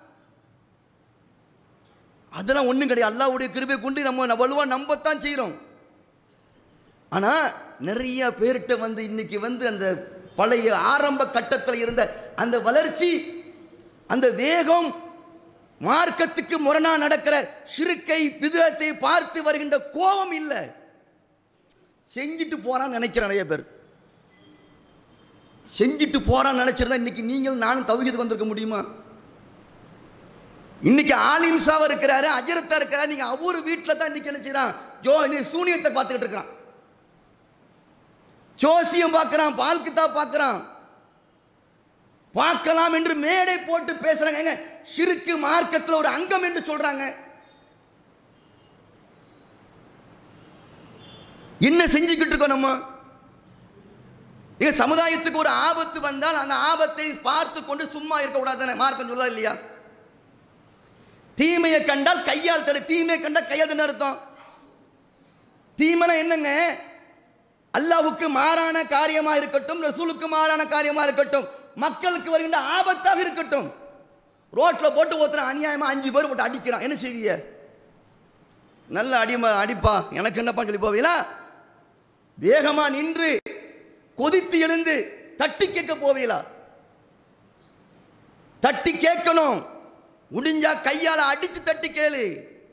அதெல்லாம் ஒன்றும் கிடையாது. அல்லாஹ்வுடைய கிருபை கொண்டு நம்ம வலுவாக நம்பத்தான் செய்கிறோம். ஆனால் நிறைய பேர்கிட்ட வந்து இன்னைக்கு வந்து அந்த பழைய ஆரம்ப கட்டத்தில் இருந்த அந்த வளர்ச்சி, அந்த வேகம், மார்க்கத்துக்கு முரணா நடக்கிற ஷிர்க்கை பிதுஅத்தை பார்த்து வருகின்ற கோபம் இல்லை. செஞ்சுட்டு போறான்னு நினைக்கிற நிறைய பேர், செஞ்சுட்டு போறான்னு நினைச்சிருந்தா இன்னைக்கு நீங்கள் நானும் தௌஹீதுக்கு வந்திருக்க முடியுமா? இன்னைக்கு ஆலிம்சாவா இருக்கிறாரு, அஜரத்தா இருக்கிறாரு, நீங்க அவரு வீட்டில் தான் இன்னைக்கு என்ன செய்யறான், சூனியத்தை பார்த்துக்கிட்டு இருக்கிறான், ஜோசியம் பார்க்கிறான், பால்கித்தா பார்க்கிறான், பார்க்கலாம் என்று மேடை போட்டு பேசுறாங்க. ஷிர்க்கு மார்க்கத்தில் ஒரு அங்கம் என்று சொல்றாங்க. என்ன செஞ்சுக்கிட்டு இருக்கோம் நம்ம? சமுதாயத்துக்கு ஒரு ஆபத்து வந்தால் அந்த ஆபத்தை பார்த்து கொண்டு சும்மா இருக்கக்கூடாது. மார்க்கம் சொல்ல இல்லையா? தீமையை கண்டால் கையால் தடு, தீமையை கண்டால் கையால் தடு அர்த்தம். தீமைனா என்னங்க? அல்லாஹ்வுக்கு மாறான காரியமா இருக்கட்டும், ரசூலுக்கு மாறான காரியமா இருக்கட்டும், மக்களுக்கு வருகின்ற ஆபத்தாக இருக்கட்டும். ரோட்ல போட்டு ஒருத்தர் அநியாயமா 5 பேர் போட்டு அடிக்கிறான், என்ன செய்வீங்க? நல்ல அடிப்பா, எனக்கு என்னப்பா சொல்லி போவீங்களா? வேகமா நின்று கொதித்து எழுந்து தட்டி கேட்க போவீங்களா? தட்டி கேட்கணும். முடிஞ்சா கையால அடிச்சு தட்டி கேளு,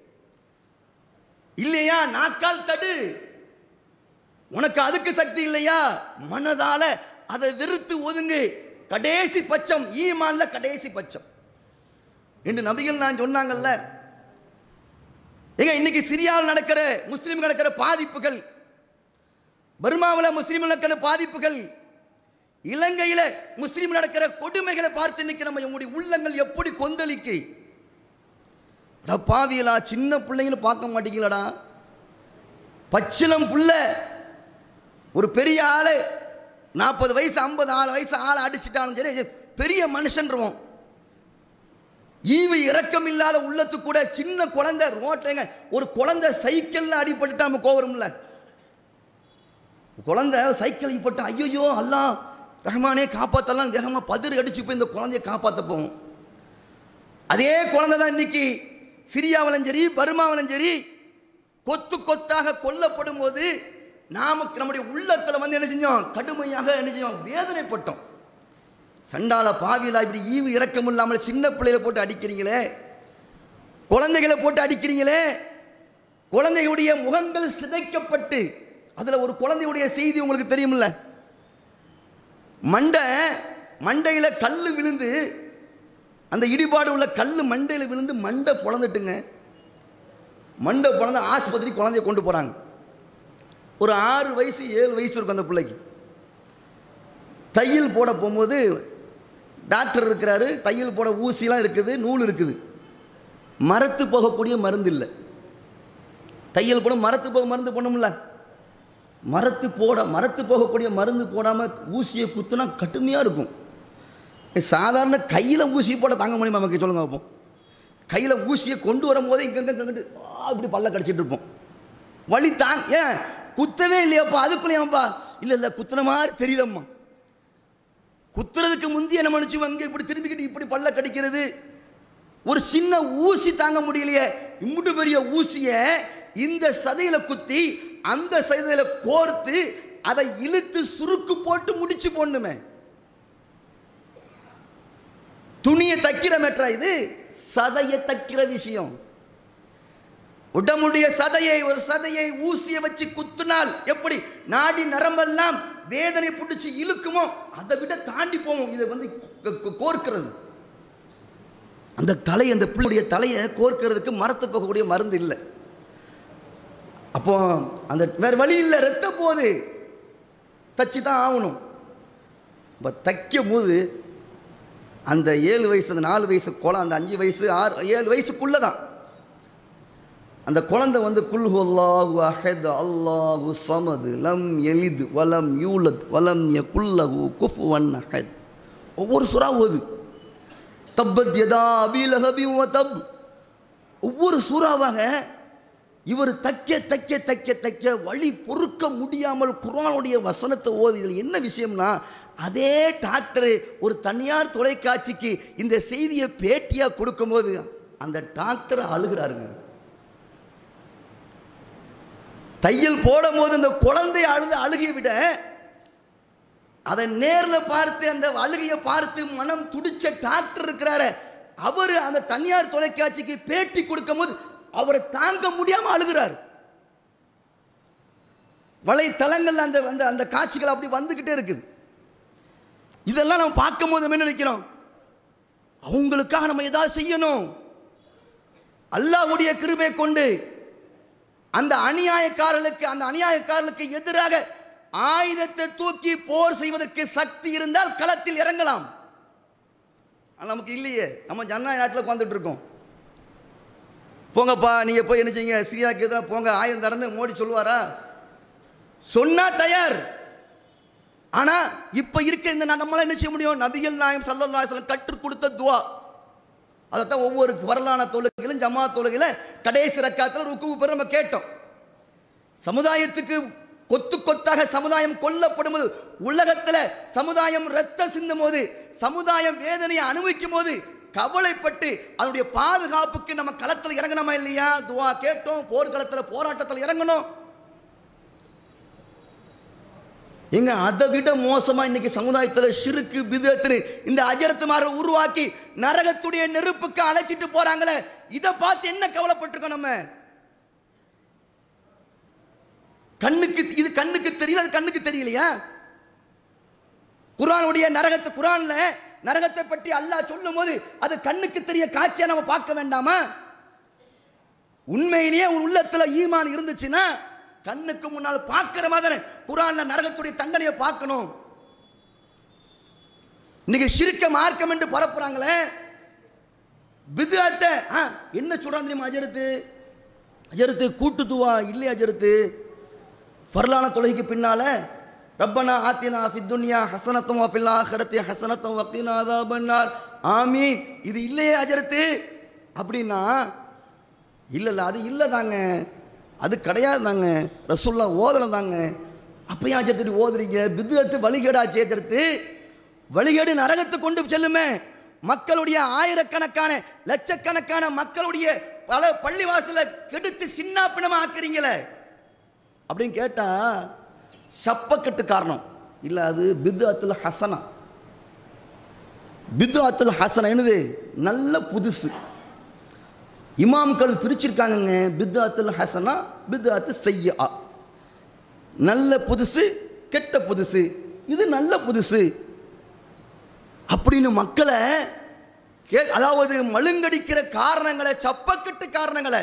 இல்லையா நாக்கால் தடு. உனக்கு அதுக்கு சக்தி இல்லையா, மனதால அதை வெறுத்து ஒதுங்கு. கடைசி பட்சம் ஈமான்ல கடைசி பட்சம் என்று நபிகள் நான் சொன்னாங்கல்ல. இன்னைக்கு சிரியாவில் நடக்கிற முஸ்லீம் நடக்கிற பாதிப்புகள், பர்மாவில் முஸ்லீம் நடக்கிற பாதிப்புகள், இலங்கையில் முஸ்லீம் நடக்கிற கொடுமைகளை பார்த்து இன்னைக்கு நம்முடைய உள்ளங்கள் எப்படி கொந்தளிக்கு. பாவியலா, சின்ன பிள்ளைங்களும் பார்க்க மாட்டீங்களடா. பச்சிலம் புள்ள ஒரு பெரிய ஆளு 40 வயசு 50 வயசு ஆளை அடிச்சுட்டாலும் சரி பெரிய மனுஷன்றுவோம். ஈவு இரக்கம் இல்லாத உள்ளத்து கூட சின்ன குழந்தை ரோட்லங்க, ஒரு குழந்தை சைக்கிள்ல அடிபட்டு நம்ம கோவரும்ல, குழந்தை சைக்கிள் அடிப்பட்டு ஐயோ அல்லாஹ் ரஹ்மானே காப்பாற்றலாம் வேகமாக பதறி அடிச்சு போய் இந்த குழந்தைய காப்பாற்ற போவோம். அதே குழந்தை தான் இன்னைக்கு சிரியாவிலும் சரி பர்மாவிலும் சரி கொத்து கொத்தாக கொல்லப்படும் போது நாம நம்முடைய உள்ளத்தில் வந்து என்ன செஞ்சோம், கடுமையாக என்ன செஞ்சோம், வேதனைப்பட்டோம். சண்டால பாவிலா, இப்படி ஈவு இரக்கம் இல்லாமல் சின்ன பிள்ளைகளை போட்டு அடிக்கிறீங்களே, குழந்தைகளை போட்டு அடிக்கிறீங்களே. குழந்தையுடைய முகங்கள் சிதைக்கப்பட்டு, அதில் ஒரு குழந்தையுடைய செய்தி உங்களுக்கு தெரியுமில்ல, மண்டையில் கல் விழுந்து, அந்த இடிபாடு உள்ள கல் மண்டையில் விழுந்து மண்டை பொழந்துட்டுங்க. மண்டை பொழந்து ஆஸ்பத்திரி குழந்தைய கொண்டு போகிறாங்க. ஒரு 6 வயசு 7 வயசு இருக்கும் அந்த பிள்ளைக்கு. தையல் போட போகும்போது டாக்டர் இருக்கிறாரு, தையல் போட ஊசிலாம் இருக்குது, நூல் இருக்குது, மரத்து போகக்கூடிய மருந்து இல்லை. தையல் போட மரத்து போக மருந்து போடணும்ல, மரத்து போகக்கூடிய மருந்து போடாமல் ஊசியை குத்துனா கடுமையாக இருக்கும். சாதாரண கையில் ஊசி போட தாங்க முடியுமா நமக்கு சொல்லுங்க பார்ப்போம். கையில் ஊசியை கொண்டு வரும்போதே இங்கே இப்படி பல்ல கடிச்சிட்டு இருப்போம். வலி தான், ஏன் குத்தவே இல்லையாப்பா, அதுக்குள்ளேயாப்பா, இல்லை குத்துன மாதிரி தெரியலம்மா. குத்துறதுக்கு முந்தைய நம்ம நினச்சி அங்கே இப்படி திரும்பிக்கிட்டு இப்படி பல்ல கடிக்கிறது. ஒரு சின்ன ஊசி தாங்க முடியலையே, இம்புட்டு பெரிய ஊசியை இந்த சதையில் குத்தி அந்த சதையில் கோர்த்து அதை இழுத்து சுருக்கு போட்டு முடிச்சு போடணுமே. துணியை தைக்கிற மெட்ரா இது, சதையை தைக்கிற விஷயம். உடம்புடைய ஒரு சதையை ஊசியை வச்சு குத்துனால் எப்படி நாடி நரம்பெல்லாம் வேதனை பிடிச்சி இழுக்குமோ அதை விட தாண்டி போவோம். இதை வந்து கோர்க்கிறது, அந்த பிள்ளையுடைய தலையை கோர்க்கிறதுக்கு மரத்து போகக்கூடிய மருந்து இல்லை. அப்போ அந்த வேற வழி இல்லை, ரத்த போது தச்சு தான் ஆகணும். இப்போ தைக்கும் போது அந்த 7 வயசு அந்த 4 வயசு குழந்தை, அந்த 5 வயசு 6 7 வயசுக்குள்ளே தான் அந்த குழந்தை வந்து குல் ஹுவல்லாஹு அஹத் அல்லாஹு ஸமது லம் யலித் வலம் யூலத் வலம் யகுல் லஹு குஃபுவன் அஹத். ஒவ்வொரு சூரா ஓது, தப்பத் யதா அபீ லஹபி வ தப். ஒவ்வொரு சூறாவாக இவர் தைக்க வழி பொறுக்க முடியாமல் குர்ஆனுடைய வசனத்தை ஓது. இதில் என்ன விஷயம்னா, அதே டாக்டர் ஒரு தனியார் தொலைக்காட்சிக்கு இந்த செய்தியை பேட்டியாக கொடுக்கும்போது அந்த டாக்டர் அழுகிறாருங்க. தையல் போடும் போது அந்த குழந்தை அழுகையை விட அதை நேரில் பார்த்து அந்த அழுகையை பார்த்து மனம் துடிச்ச டாக்டர் இருக்கிறாரு, அவர் அந்த தனியார் தொலைக்காட்சிக்கு பேட்டி கொடுக்கும் போது அவரை தாங்க முடியாமல் அழுகிறார். வலைத்தளங்கள் அந்த அந்த அந்த காட்சிகள் அப்படி வந்துக்கிட்டே இருக்குது. இதெல்லாம் நம்ம பார்க்கும் போது என்ன நினைக்கிறோம், அவங்களுக்காக நம்ம ஏதாவது செய்யணும். அல்லாஹ்வுடைய கிருபை கொண்டு அந்த அநியாயக்காரர்களுக்கு எதிராக ஆயுதத்தை தூக்கி போர் செய்வதற்கு சக்தி இருந்தால் களத்தில் இறங்கலாம். நமக்கு இல்லையே, நம்ம ஜனநாயக நாட்டில் உட்காந்துட்டு இருக்கோம். போங்கப்பா நீங்க போய் என்ன செய்யுங்க, சிரியாவுக்கு எதிராக போங்க, ஆயுதம் தரன்னு மோடி சொல்லுவாரா? சொன்னா தயார். ஆனா இப்ப இருக்க இந்த நம்மளால என்ன செய்ய முடியும்? நபிகள் நாயகம் ஸல்லல்லாஹு அலைஹி வஸல்லம் கற்றுக் கொடுத்த துஆ, அதைத்தான் ஒவ்வொரு வரலான தொழுகையிலும் ஜமாத் தொழுகையில கடைசி ரக்காத்துல ருக்கு பெற நம்ம கேட்டோம். சமுதாயத்துக்கு கொத்து கொத்தாக சமுதாயம் கொல்லப்படும் போது, உலகத்தில் சமுதாயம் ரத்தம் சிந்தும் போது, சமுதாயம் வேதனையை அனுபவிக்கும் போது கவலைப்பட்டு அதனுடைய பாதுகாப்புக்கு நம்ம களத்தில் இறங்கணுமா இல்லையா? துஆ கேட்டோம், போர்க்களத்தில் போராட்டத்தில் இறங்கணும். எங்க அதை விட மோசமா இன்னைக்கு சமுதாயத்தில் ஷிருக்கு பிதஅத் இந்த அஜரத்துமாரை உருவாக்கி நரகத்துடைய நெருப்புக்கு அழைச்சிட்டு போறாங்களே, இதை பார்த்து என்ன கவலைப்பட்டிருக்கோம் நம்ம? கண்ணுக்கு இது கண்ணுக்கு தெரியல, அது கண்ணுக்கு தெரியலையா? குர்ஆனுடைய குர்ஆன்ல நரகத்தை பற்றி அல்லாஹ் சொல்லும் போது அது கண்ணுக்கு தெரிய காட்சியா நம்ம பார்க்க வேண்டாமா? உண்மையிலேயே உன் உள்ளத்துல ஈமான் இருந்துச்சுன்னா கண்ணுக்கு முன்னால் பார்க்கிற மாதிரி குர்ஆன்ல நரகத்துடைய தண்டனையை பார்க்கணும். இன்னைக்கு ஷிர்க மார்க்கம் என்று பரப்புறாங்களே, பித்அத்தை என்ன சொல்றாங்க தெரியுமா? அஜரத்து கூட்டு துவா இல்லையா? அஜரத்து ஃபர்லான தொழுகைக்கு பின்னால ரப்பனா ஆத்தினா ஃபித் துன்யா ஹஸனத்தும் வ ஃபில் ஆখিরাতি ஹஸனத்தும் வ கினா அஸாபன்னார் ஆமீன், இது இல்லையே அஜரத்து அப்படின்னா, இல்ல அது இல்லை தாங்க, அது கிடையாது தாங்க, ரசூலுல்லாஹ் ஓதல தாங்க. அப்பயும் அஜரத்து ஓதுறீங்க? பித்அத்து வழிகேடாச்சே. அஜரத்து வழிகேடு நரகத்தை கொண்டு செல்லுமே. மக்களுடைய ஆயிரக்கணக்கான லட்சக்கணக்கான மக்களுடைய பல பள்ளிவாசல கெடுத்து சின்னாப்பினமா ஆக்குறீங்களே அப்படின்னு கேட்டா சப்பக்கட்டு காரணம் இல்ல, அது பித்அத்துல் ஹஸனா. பித்அத்துல் ஹஸனா என்னது? நல்ல புதுசு. இமாம்கள் பிரிச்சிருக்காங்க, பித்அத்துல் ஹஸனா பித்அத்து ஸய்யிஆ. நல்ல புதுசு, கெட்ட புதுசு, இது நல்ல புதுசு அப்படின்னு மக்களை அதாவது மழுங்கடிக்கிற காரணங்களை, சப்பக்கட்டு காரணங்களை,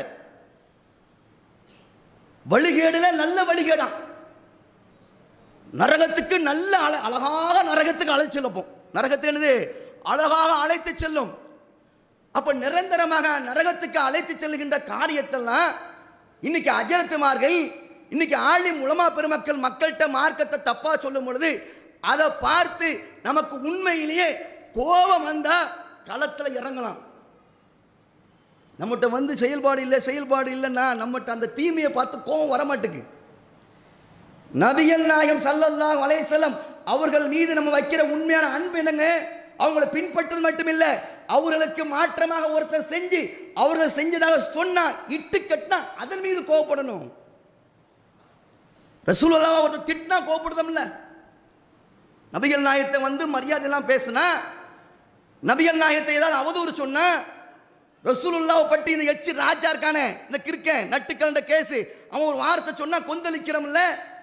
வழிகேடுல நல்ல வழிகேடா நரகத்துக்கு நல்ல அழகாக நரகத்துக்கு அழைத்து செல்லும். நரகத்து என்னது? அழகாக அழைத்து செல்லும். அப்ப நிரந்தரமாக நரகத்துக்கு அழைத்து செல்லுகின்ற காரியத்தெல்லாம் இன்னைக்கு அஜரத்துமார்கள், இன்னைக்கு ஆலிம் உலமா பெருமக்கள் மக்கள்கிட்ட மார்க்கத்தை தப்பா சொல்லும் பொழுது அதை பார்த்து நமக்கு உண்மையிலேயே கோபம் வந்தா களத்துல இறங்கலாம். நம்மகிட்ட வந்து செயல்பாடு இல்லைன்னா நம்மகிட்ட அந்த தீமையை பார்த்து கோபம் வரமாட்டுக்கு. நபிகள் நாயகம் ஸல்லல்லாஹு அலைஹி வஸல்லம் அவர்கள் மீது நம்ம வைக்கிற உண்மையான அன்பு என்னங்க? அவங்களை பின்பற்றது மட்டுமில்லை, அவர்களுக்கு மாற்றமாக ஒருத்தர் செஞ்சு அவர்கள் செஞ்சதாக சொன்னா இட்டு கட்டினா அதன் மீது கோபப்படணும். ரசூலுல்லாஹ் ஒருத்தர் திட்டினா கோபப்படுதோம்ல. நபிகள் நாயகத்தை வந்து மரியாதை எல்லாம் பேசினா, நபிகள் நாயகத்தை ஏதாவது அவதூறு சொன்னா, ரசூலுல்லாஹ் பற்றி இந்த எச்சி ராஜா இருக்கானே, இந்த கிறுக்கன் நட்டுக்கண்ட கேஸ், அவன் ஒரு வார்த்தை சொன்னா கொந்தளிக்கிறோம்ல.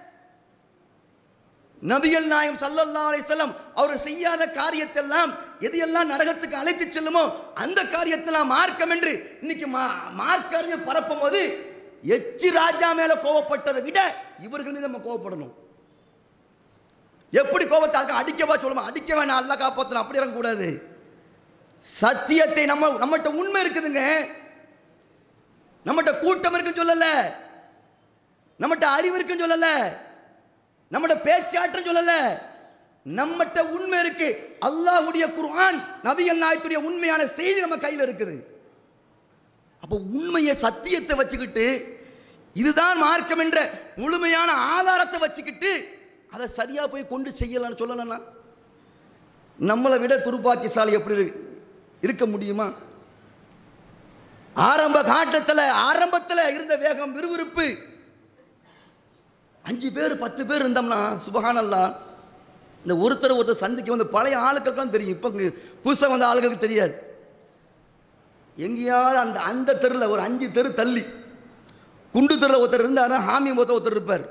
நபிகள் நாயகம் ஸல்லல்லாஹு அலைஹி வஸல்லம் அவர் செய்யாத காரியத்தெல்லாம் எதையெல்லாம் நரகத்துக்கு அழைத்து செல்லுமோ அந்த காரியத்தெல்லாம் மார்க்கம் என்று இன்னைக்கு மார்க்கம் பரப்பும் போது எச்சி ராஜா மேல கோபப்பட்டதை விட இவர்கள் மீது நம்ம கோபப்படணும். எப்படி கோபத்தை அடிக்கவா சொல்லுமா? அடிக்க வேணாம், அல்லாஹ் காப்பாற்றணும், அப்படி இறங்கக்கூடாது. சத்தியத்தை நம்மகிட்ட உண்மை இருக்குதுங்க, நம்மகிட்ட கூட்டம் இருக்குன்னு சொல்லல, நம்மகிட்ட அறிவு இருக்குன்னு சொல்லல, நம்மகிட்ட பேச்சாற்றம் சொல்லல, நம்மகிட்ட உண்மை இருக்கு. அல்லாஹ்வுடைய குர்ஆன், நபிகள் நாயகத்துடைய உண்மையான செய்தி நம்ம கையில் இருக்குது. அப்போ உண்மையை சத்தியத்தை வச்சுக்கிட்டு இதுதான் மார்க்கம் என்ற முழுமையான ஆதாரத்தை வச்சுக்கிட்டு அதை சரியா போய் கொண்டு செய்யலாம்னு சொல்லலன்னா நம்மளை விட துருப்பாக்கிசாலி எப்படி இருக்க முடியுமா? ஆரம்பத்தில் இருந்த வேகம், விறுவிறுப்பு, 5 பேர் 10 பேர் இருந்தோம்னா சுபஹானல்லாஹ், இந்த ஒருத்தர் சந்திக்க வந்து பழைய ஆளுக்கெல்லாம் தெரியும், இப்போ புதுசாக வந்த ஆளுகளுக்கு தெரியாது. எங்கேயாவது அந்த தெருவில் ஒரு 5 தெரு தள்ளி குண்டு தெருவில் ஒருத்தர் இருந்தார், ஹாமி ஒருத்தர் இருப்பார்.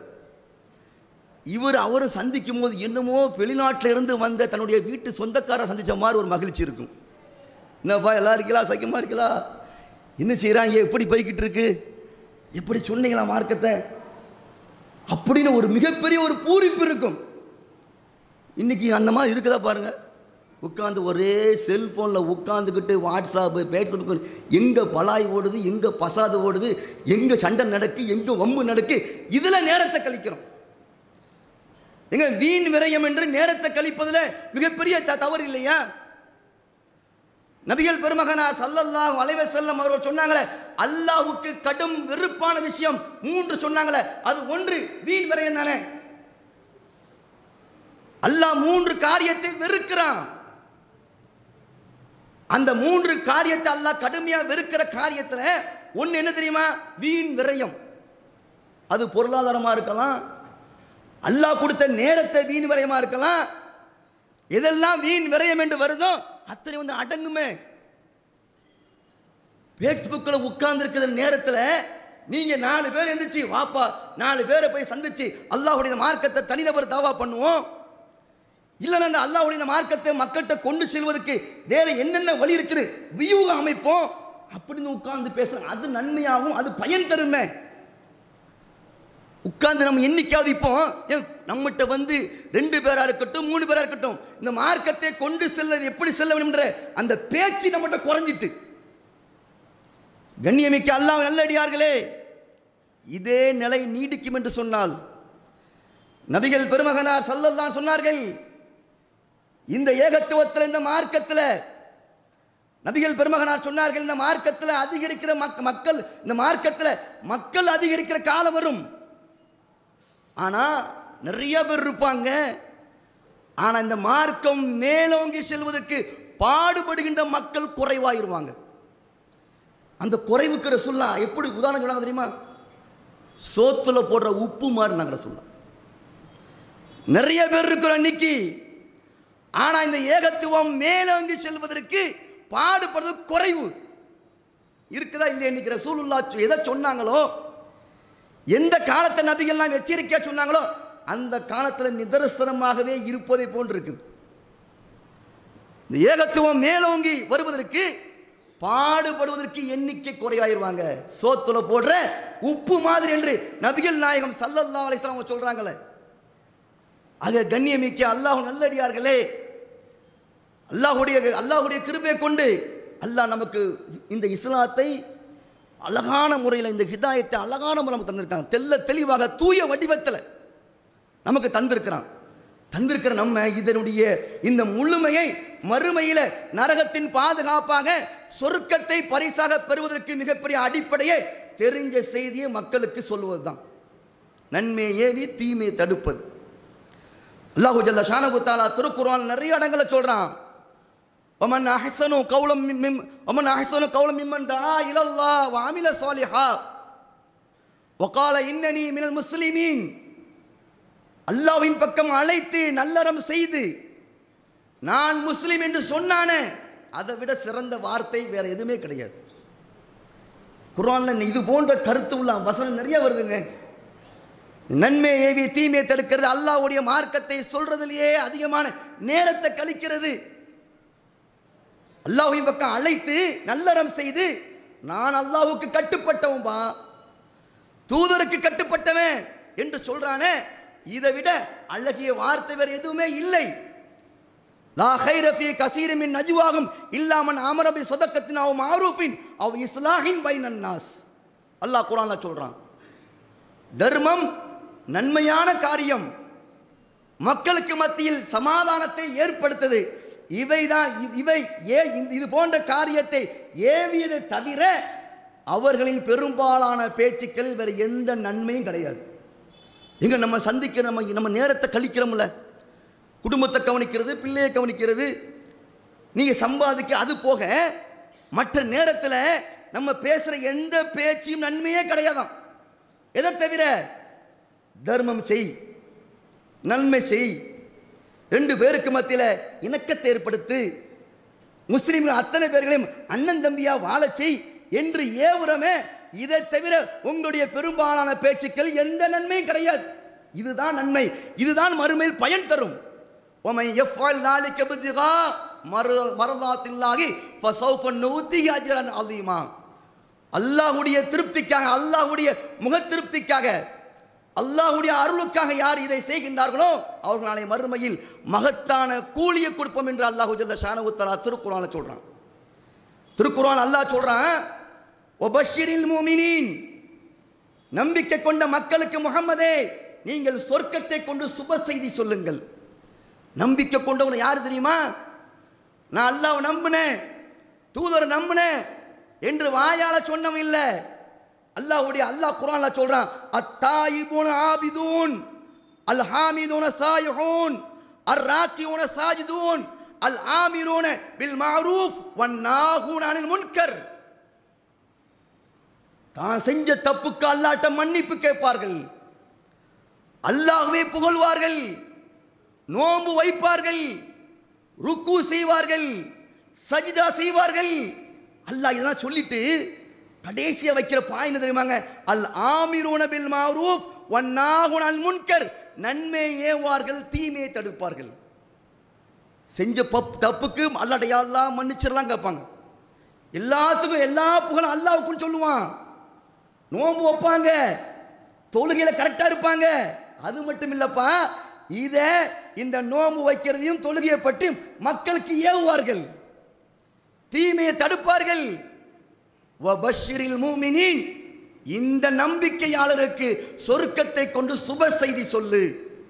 அவரை சந்திக்கும் போது என்னமோ வெளிநாட்டில் இருந்து வந்த தன்னுடைய வீட்டு சொந்தக்காரரை சந்தித்த மாதிரி ஒரு மகிழ்ச்சி இருக்கும். என்னப்பா எல்லாம் இருக்கலாம், சக்கியமா இருக்கலாம், என்ன செய்கிறாங்க, எப்படி போய்கிட்டு இருக்கு, எப்படி சொன்னீங்களா மார்க்கத்தை அப்படின்னு ஒரு மிகப்பெரிய ஒரு பூரிப்பு இருக்கும். இன்னைக்கு அந்த மாதிரி இருக்குதா பாருங்க. உட்காந்து ஒரே செல்போனில் உட்காந்துக்கிட்டு வாட்ஸ்அப்பு பேஸ்புக்கு எங்கே பலாய் ஓடுது, எங்கே பசாது ஓடுது, எங்கே சண்டை நடக்கு, எங்கே வம்பு நடக்கு, இதில் நேரத்தை கழிக்கிறோம். எங்க வீண் விரயம் என்று நேரத்தை கழிப்பதில் மிகப்பெரிய தவறு இல்லையா? நபிகள் பெருமகனார் ஸல்லல்லாஹு அலைஹி வஸல்லம் அவர்கள் சொன்னாங்களே, அல்லாஹ்வுக்கு கடும் வெறுப்பான விஷயம் 3 சொன்னாங்களே, அது 1 வீண் விரயம் தானே. அல்லாஹ் 3 காரியத்தை வெறுக்கிறான். அந்த 3 காரியத்தை அல்லாஹ் கடுமையா வெறுக்கிற காரியத்துல 1 என்ன தெரியுமா? வீண் விரயம். அது பொருளாதாரமா இருக்கலாம், அல்லாஹ் கொடுத்த நேரத்தை வீண் விரயமா இருக்கலாம். எதெல்லாம் வீண் விரயம் என்று வருதோ அத்தனை வந்து அடங்குமே. ஃபேஸ்புக்கில் உட்கார்ந்து இருக்கிற நேரத்தில் நீங்க 4 பேர் எந்திரிச்சு வாப்பா 4 பேரை போய் சந்திச்சு அல்லாஹ்வுடைய மார்க்கத்தை தனிநபர் தாவா பண்ணுவோம். இல்லைன்னா அந்த அல்லாஹ்வுடைய மார்க்கத்தை மக்கள்கிட்ட கொண்டு செல்வதற்கு வேற என்னென்ன வழி இருக்குது வியூக அமைப்போம் அப்படின்னு உட்கார்ந்து பேசுறோம். அது நன்மையாகும், அது பயன் தருமே. உட்கார்ந்து நம்ம என்னைக்காவது இப்போ நம்மகிட்ட வந்து 2 பேரா இருக்கட்டும் 3 பேரா இருக்கட்டும் இந்த மார்க்கத்தை கொண்டு செல்ல எப்படி செல்ல வேண்டும் என்ற அந்த பேச்சு நம்மகிட்ட குறைஞ்சிட்டு. கண்ணியமிக்க அல்லாஹ் நல்லடியார்களே, இதே நிலை நீடிக்கும் என்று சொன்னால் நபிகள் பெருமகனார் ஸல்லல்லாஹு சொன்னார்கள், இந்த ஏகத்துவத்தில் இந்த மார்க்கத்தில் நபிகள் பெருமகனார் சொன்னார்கள், இந்த மார்க்கத்தில் அதிகரிக்கிற மக்கள் இந்த மார்க்கத்தில் மக்கள் அதிகரிக்கிற காலம் வரும். ஆனா நிறைய பேர் இருப்பாங்க. ஆனா இந்த மார்க்கம் மேலோங்கி செல்வதற்கு பாடுபடுகின்ற மக்கள் குறைவாயிருவாங்க. அந்த குறைவுக்கு ரசூலுல்லாஹ் எப்படி உதாரணம் சொன்னாங்க தெரியுமா? சோத்துல போடுற உப்பு மாதிரி நாங்க ரசூலுல்லாஹ். நிறைய பேர் இருக்கிறோம் இன்னைக்கு. ஆனா இந்த ஏகத்துவம் மேலோங்கி செல்வதற்கு பாடுபடுறது குறைவு இருக்குதா இல்லையா? இன்னைக்கு ரசூலுல்லாஹ் எதை சொன்னாங்களோ, எந்த காலத்தை நபிகள் எச்சரிக்கையா சொன்னாங்களோ அந்த காலத்தில் நிதர்சனமாகவே இருப்பதை போன்று இருக்கு. இந்த ஏகத்துவம் மேலோங்கி வருவதற்கு பாடுபடுவதற்கு எண்ணிக்கை குறைவாயிருவாங்க. சோத்துல போடுற உப்பு மாதிரி என்று நபிகள் நாயகம் ஸல்லல்லாஹு அலைஹி வஸல்லம் சொல்றாங்களே. ஆக கண்ணியமிக்க அல்லாஹ் நல்லடியார்களே, அல்லாஹ்வுடைய கிருபையை கொண்டு அல்லாஹ் நமக்கு இந்த இஸ்லாத்தை அழகான முறையில் இந்த ஹிதாயத்தை அழகான முறை நமக்கு தந்திருக்காங்க. தெளிவாக தூய வடிவத்தில் நமக்கு தந்திருக்கிற நம்ம இதனுடைய இந்த முழுமையை மறுமையில் நரகத்தின் பாதுகாப்பாக சொர்க்கத்தை பரிசாக பெறுவதற்கு மிகப்பெரிய அடிப்படையை தெரிஞ்ச செய்தியை மக்களுக்கு சொல்வது தான். நன்மை ஏவி தீமையை தடுப்பது. அல்லாஹு ஜல்ல ஷானஹு தஆலா திருக்குர்ஆன் நிறைய இடங்களை சொல்றான். ومن احسن قولا ممن دعا الى الله وعمل صالحا وقال انني من المسلمين. அல்லாஹ்வின் பக்கம் அழைத்து நல்லறம் செய்து நான் முஸ்லிம் என்று சொன்னானே, அதை விட சிறந்த வார்த்தை வேற எதுவுமே கிடையாது. குர்ஆன்ல இது போன்ற கருத்து உள்ள வசனம் நிறைய வருதுங்க. நன்மை ஏவி தீமையை தடுக்கிறது, அல்லாஹ்வுடைய மார்க்கத்தை சொல்றதிலேயே அதிகமான நேரத்தை கழிக்கிறது. அல்லாஹ்வின் பக்கம் அழைத்து நல்லறம் செய்து நான் அல்லாஹ்வுக்கு கட்டுப்பட்டவன் பா, தூதருக்கு கட்டுப்பட்டவன் என்று சொல்றானே, இதை விட அழகிய வார்த்தை வேற எதுவுமே இல்லை. லா கைர ஃபீ கஸீரின் மின் நஜ்வாஹும் இல்லா மன் அமர பி ஸதகத்தின் அவ் மஅரூஃபின் அவ் இஸ்லாஹின் பைனன் நாஸ். அல்லாஹ் குர்ஆன்ல சொல்றான், தர்மம் நன்மையான காரியம், மக்களுக்கு மத்தியில் சமாதானத்தை ஏற்படுத்தது, இது போன்ற காரியத்தை ஏவியதை தவிர அவர்களின் பெரும்பாலான பேச்சுக்கள் வேற எந்த நன்மையும் கிடையாது. இங்க நம்ம சந்திக்கிற நம்ம நேரத்தை கழிக்கிறோம்ல, குடும்பத்தை கவனிக்கிறது, பிள்ளையை கவனிக்கிறது, நீங்க சம்பாதிக்க, அது போக மற்ற நேரத்தில் நம்ம பேசுற எந்த பேச்சையும் நன்மையே கிடையாதான். எதை தவிர தர்மம் செய், நன்மை செய், 2 பேருக்கு மத்தியில் இணக்கத்தை ஏற்படுத்து, முஸ்லிம்கள் அத்தனை பேர்களையும் அண்ணன் தம்பியா வாழ செய் என்று ஏவுறமே. இதை தவிர உங்களுடைய பெரும்பாலான பேச்சுக்கள் எந்த நன்மையும் கிடையாது. இதுதான் நன்மை, இதுதான் மறுமையில் பயன் தரும். அல்லாஹ்வுடைய திருப்திக்காக, அல்லாஹ்வுடைய முக திருப்திக்காக, அல்லாஹ்வுடைய அருளுக்காக யார் இதை செய்கின்றார்களோ அவர்கள் நாளை மறுமையில் மகத்தான கூலியை கொடுப்போம் என்று அல்லாஹு ஜல்ல ஷானஹு தஆலா திருக்குர்ஆன்ல சொல்றான். திருக்குர்ஆன் அல்லாஹ் சொல்றான், வபஷிரில் முஃமினீன், நம்பிக்கை கொண்ட மக்களுக்கு முஹம்மதே நீங்கள் சொர்க்கத்தை கொண்டு சுப செய்தி சொல்லுங்கள். நம்பிக்கை கொண்டவன் யார் தெரியுமா? நான் அல்லாஹ்வை நம்பினேன், தூதரை நம்பினேன் என்று வாயால சொன்னவன் இல்லை. அல்லாஹ் குர்ஆன்ல சொல்றான், அத்தாயிபூன ஆபிதூன் அல் ஹாமிதூன சாயிஹூன் அர் ராக்கியூன சாஜிதூன் அல் ஆமிரூன பில் மஅரூஃப் வன் நாஹூன அனில் முன்கர். தான் செஞ்ச தப்புக்கு அல்லாஹ்ட்ட மன்னிப்பு கேட்பார்கள், அல்லாஹ்வே புகழ்வார்கள், நோன்பு வைப்பார்கள், ருக்கு செய்வார்கள், சஜிதா செய்வார்கள். அல்லாஹ் இதெல்லாம் சொல்லிட்டு கடைசியா வைக்கிற பாயிண்ட் தெரியுமாங்க? அல் ஆமிரூன பில் மஅரூஃப் வன்னாஹுன அனில் முன்கர், நன்மை ஏவார்கள், தீமையை தடுப்பார்கள். செஞ்ச தப்புக்கு அல்லாஹ் யா அல்லாஹ் மன்னிச்சிரலாம் கேட்பாங்க. எல்லாத்துக்கும் எல்லா புகழும் அல்லாஹ்வுக்குன்னு சொல்லுவான். நோன்பு வைப்பாங்க, தொழுகையில கரெக்டா இருப்பாங்க. அது மட்டும் இல்லப்பா, இந்த நோன்பு வைக்கிறதையும் தொழுகையை பற்றி மக்களுக்கு ஏவுவார்கள், தீமையை தடுப்பார்கள். வபஷிரில் மூமினீன், இந்த நம்பிக்கையாளருக்கு சொர்க்கத்தை கொண்டு சுப செய்தி சொல்லு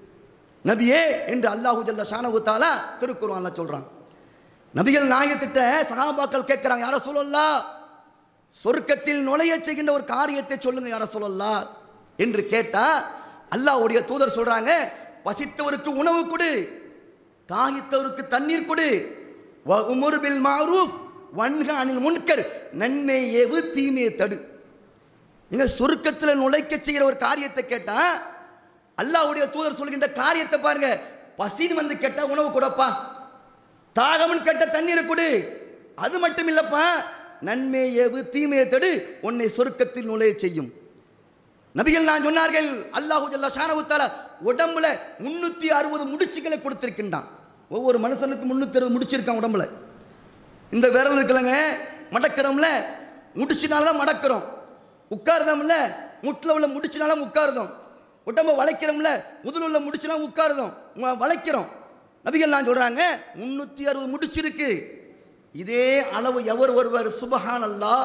நபியே என்று அல்லாஹு ஜல்ல ஷானஹு தஆலா திருக்குர்ஆன்ல சொல்றான். நபிகள் நாயகத்திட்ட சஹாபாக்கள் கேட்கிறாங்க, யா ரசூலல்லாஹ், சொர்க்கத்தில் நுழைய செய்கின்ற ஒரு காரியத்தை சொல்லுங்க யா ரசூலல்லாஹ் என்று கேட்டா, அல்லாஹ்வுடைய தூதர் சொல்றாங்க, பசித்தவருக்கு உணவு கொடு, தாகித்தவருக்கு தண்ணீர் கொடு, வ உமுர் பில் மஅரூஃப் வன்ஹ அனில் முன்கர், நன்மை ஏவு, தீமையை தடு. நீங்க சொர்க்கத்தில் நுழைக்க செய்கிற ஒரு காரியத்தை கேட்டா அல்லாஹ்வுடைய தூதர் சொல்கின்ற காரியத்தை பாருங்க. பசின்னு வந்து கேட்டா உணவு கொடுப்பா, தாகம்னு கேட்ட தண்ணீரை கொடு. அது மட்டும் இல்லப்பா, நன்மை ஏவு, தீமையை தடு, உன்னை சொர்க்கத்தில் நுழைய செய்யும். நபிகள் நான் சொன்னார்கள், அல்லாஹு ஜல்ல ஷானஹு தஆலா உடம்புல 360 முடிச்சுகளை கொடுத்திருக்கின்றான். ஒவ்வொரு மனுஷனுக்கு 360 முடிச்சிருக்கான் உடம்புல. இந்த விரல் இருக்குல்லங்க, மடக்கிறோம்ல, முடிச்சினால மடக்கிறோம். உட்கார்தோம்ல, முட்டில் உள்ள முடிச்சினால உட்கார்தோம். உடம்பை வளைக்கிறோம்ல, முதுல உள்ள முடிச்சுலாம் உட்கார்தோம், வளைக்கிறோம். நபிகள் நான் சொல்றாங்க 360 முடிச்சிருக்கு. இதே அளவு எவர் ஒருவர் சுப்ஹானல்லாஹ்,